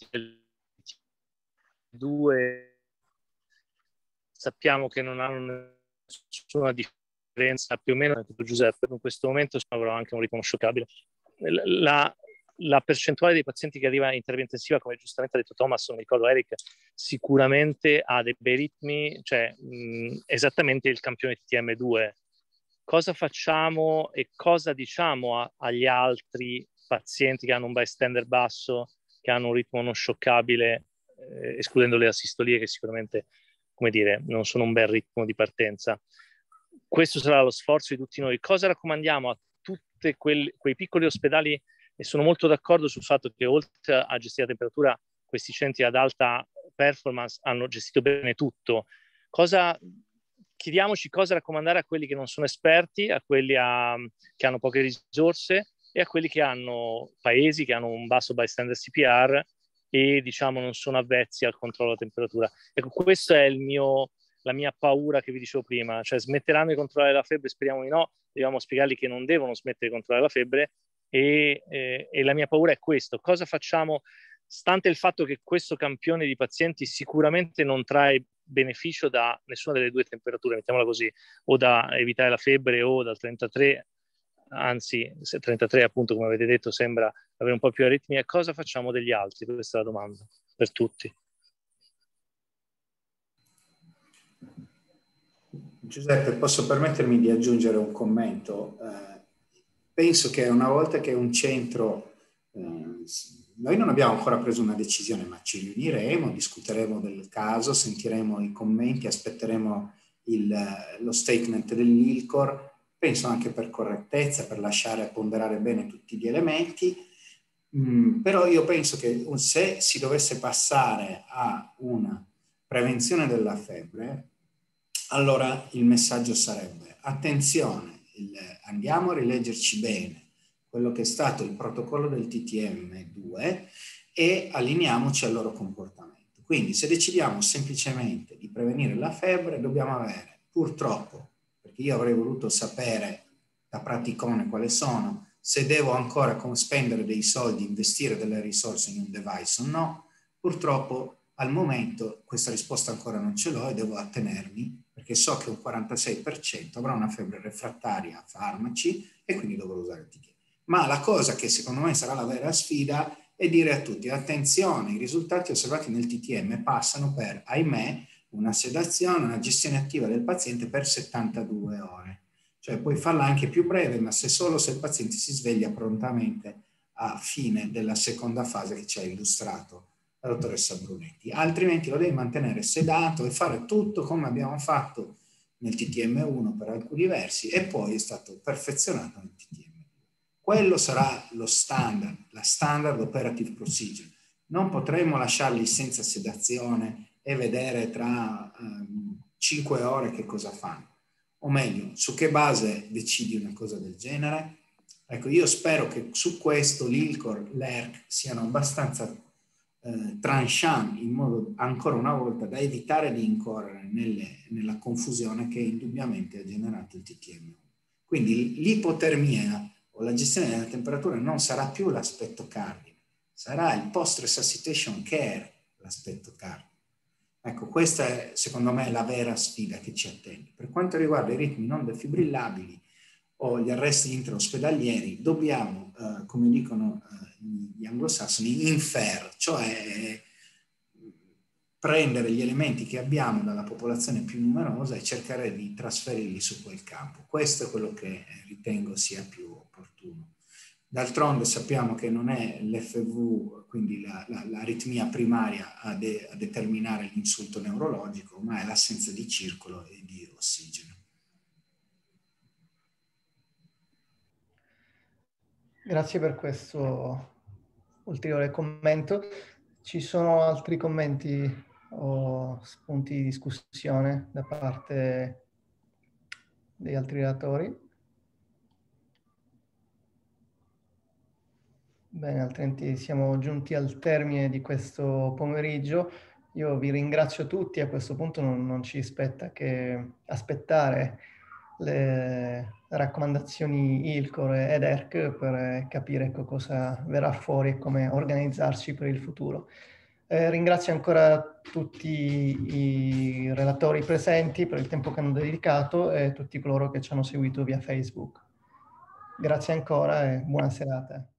[SPEAKER 6] due sappiamo che non hanno nessuna differenza, più o meno, come detto Giuseppe, in questo momento avrò anche un ritmo scioccabile. La percentuale dei pazienti che arriva in terapia intensiva, come giustamente ha detto Thomas, non ricordo Eric, sicuramente ha dei bei ritmi, cioè esattamente il campione TTM2. Cosa facciamo e cosa diciamo agli altri pazienti che hanno un bystander basso, che hanno un ritmo non scioccabile, escludendo le asistolie, che sicuramente, come dire, non sono un bel ritmo di partenza? Questo sarà lo sforzo di tutti noi. Cosa raccomandiamo a tutti quei piccoli ospedali? E sono molto d'accordo sul fatto che, oltre a gestire la temperatura, questi centri ad alta performance hanno gestito bene tutto. Chiediamoci cosa raccomandare a quelli che non sono esperti, a quelli che hanno poche risorse, e a quelli che hanno paesi che hanno un basso bystander CPR e, diciamo, non sono avvezzi al controllo della temperatura. Ecco, questa è la mia paura che vi dicevo prima, cioè smetteranno di controllare la febbre, speriamo di no, dobbiamo spiegargli che non devono smettere di controllare la febbre, e la mia paura è questo: cosa facciamo, stante il fatto che questo campione di pazienti sicuramente non trae beneficio da nessuna delle due temperature, mettiamola così, o da evitare la febbre o dal 33, anzi 33 appunto, come avete detto, sembra avere un po' più aritmia. Cosa facciamo degli altri? Questa è la domanda per tutti.
[SPEAKER 5] Giuseppe, posso permettermi di aggiungere un commento? Penso che una volta che un centro, noi non abbiamo ancora preso una decisione, ma ci riuniremo, discuteremo del caso, sentiremo i commenti, aspetteremo lo statement dell'ILCOR, penso anche per correttezza, per lasciare ponderare bene tutti gli elementi, però io penso che se si dovesse passare a una prevenzione della febbre, allora il messaggio sarebbe: attenzione, andiamo a rileggerci bene quello che è stato il protocollo del TTM2 e allineiamoci al loro comportamento. Quindi se decidiamo semplicemente di prevenire la febbre, dobbiamo avere, purtroppo, perché io avrei voluto sapere da praticone quali sono, se devo ancora spendere dei soldi, investire delle risorse in un device o no, purtroppo al momento questa risposta ancora non ce l'ho e devo attenermi, perché so che un 46% avrà una febbre refrattaria a farmaci e quindi dovrò usare il TTM. Ma la cosa che secondo me sarà la vera sfida è dire a tutti: attenzione, i risultati osservati nel TTM passano per, ahimè, una sedazione, una gestione attiva del paziente per 72 ore. Cioè puoi farla anche più breve, ma se il paziente si sveglia prontamente a fine della seconda fase che ci ha illustrato la dottoressa Brunetti. Altrimenti lo devi mantenere sedato e fare tutto come abbiamo fatto nel TTM1 per alcuni versi, e poi è stato perfezionato nel TTM2. Quello sarà lo standard, la standard operative procedure. Non potremo lasciarli senza sedazione e vedere tra 5 ore che cosa fanno. O meglio, su che base decidi una cosa del genere? Ecco, io spero che su questo l'ILCOR, l'ERC siano abbastanza tranchant, in modo ancora una volta da evitare di incorrere nella confusione che indubbiamente ha generato il TTM. Quindi l'ipotermia o la gestione della temperatura non sarà più l'aspetto cardine, sarà il post-resuscitation care l'aspetto cardine. Ecco, questa è secondo me la vera sfida che ci attende. Per quanto riguarda i ritmi non defibrillabili o gli arresti intraospedalieri, dobbiamo, come dicono gli anglosassoni, infer, cioè prendere gli elementi che abbiamo dalla popolazione più numerosa e cercare di trasferirli su quel campo. Questo è quello che ritengo sia più opportuno. D'altronde sappiamo che non è l'FV, quindi l'aritmia primaria a determinare l'insulto neurologico, ma è l'assenza di circolo e di ossigeno.
[SPEAKER 1] Grazie per questo ulteriore commento. Ci sono altri commenti o spunti di discussione da parte degli altri relatori? Bene, altrimenti siamo giunti al termine di questo pomeriggio. Io vi ringrazio tutti, a questo punto non ci spetta che aspettare le raccomandazioni ILCOR ed ERC per capire cosa verrà fuori e come organizzarci per il futuro. Ringrazio ancora tutti i relatori presenti per il tempo che hanno dedicato e tutti coloro che ci hanno seguito via Facebook. Grazie ancora e buona serata.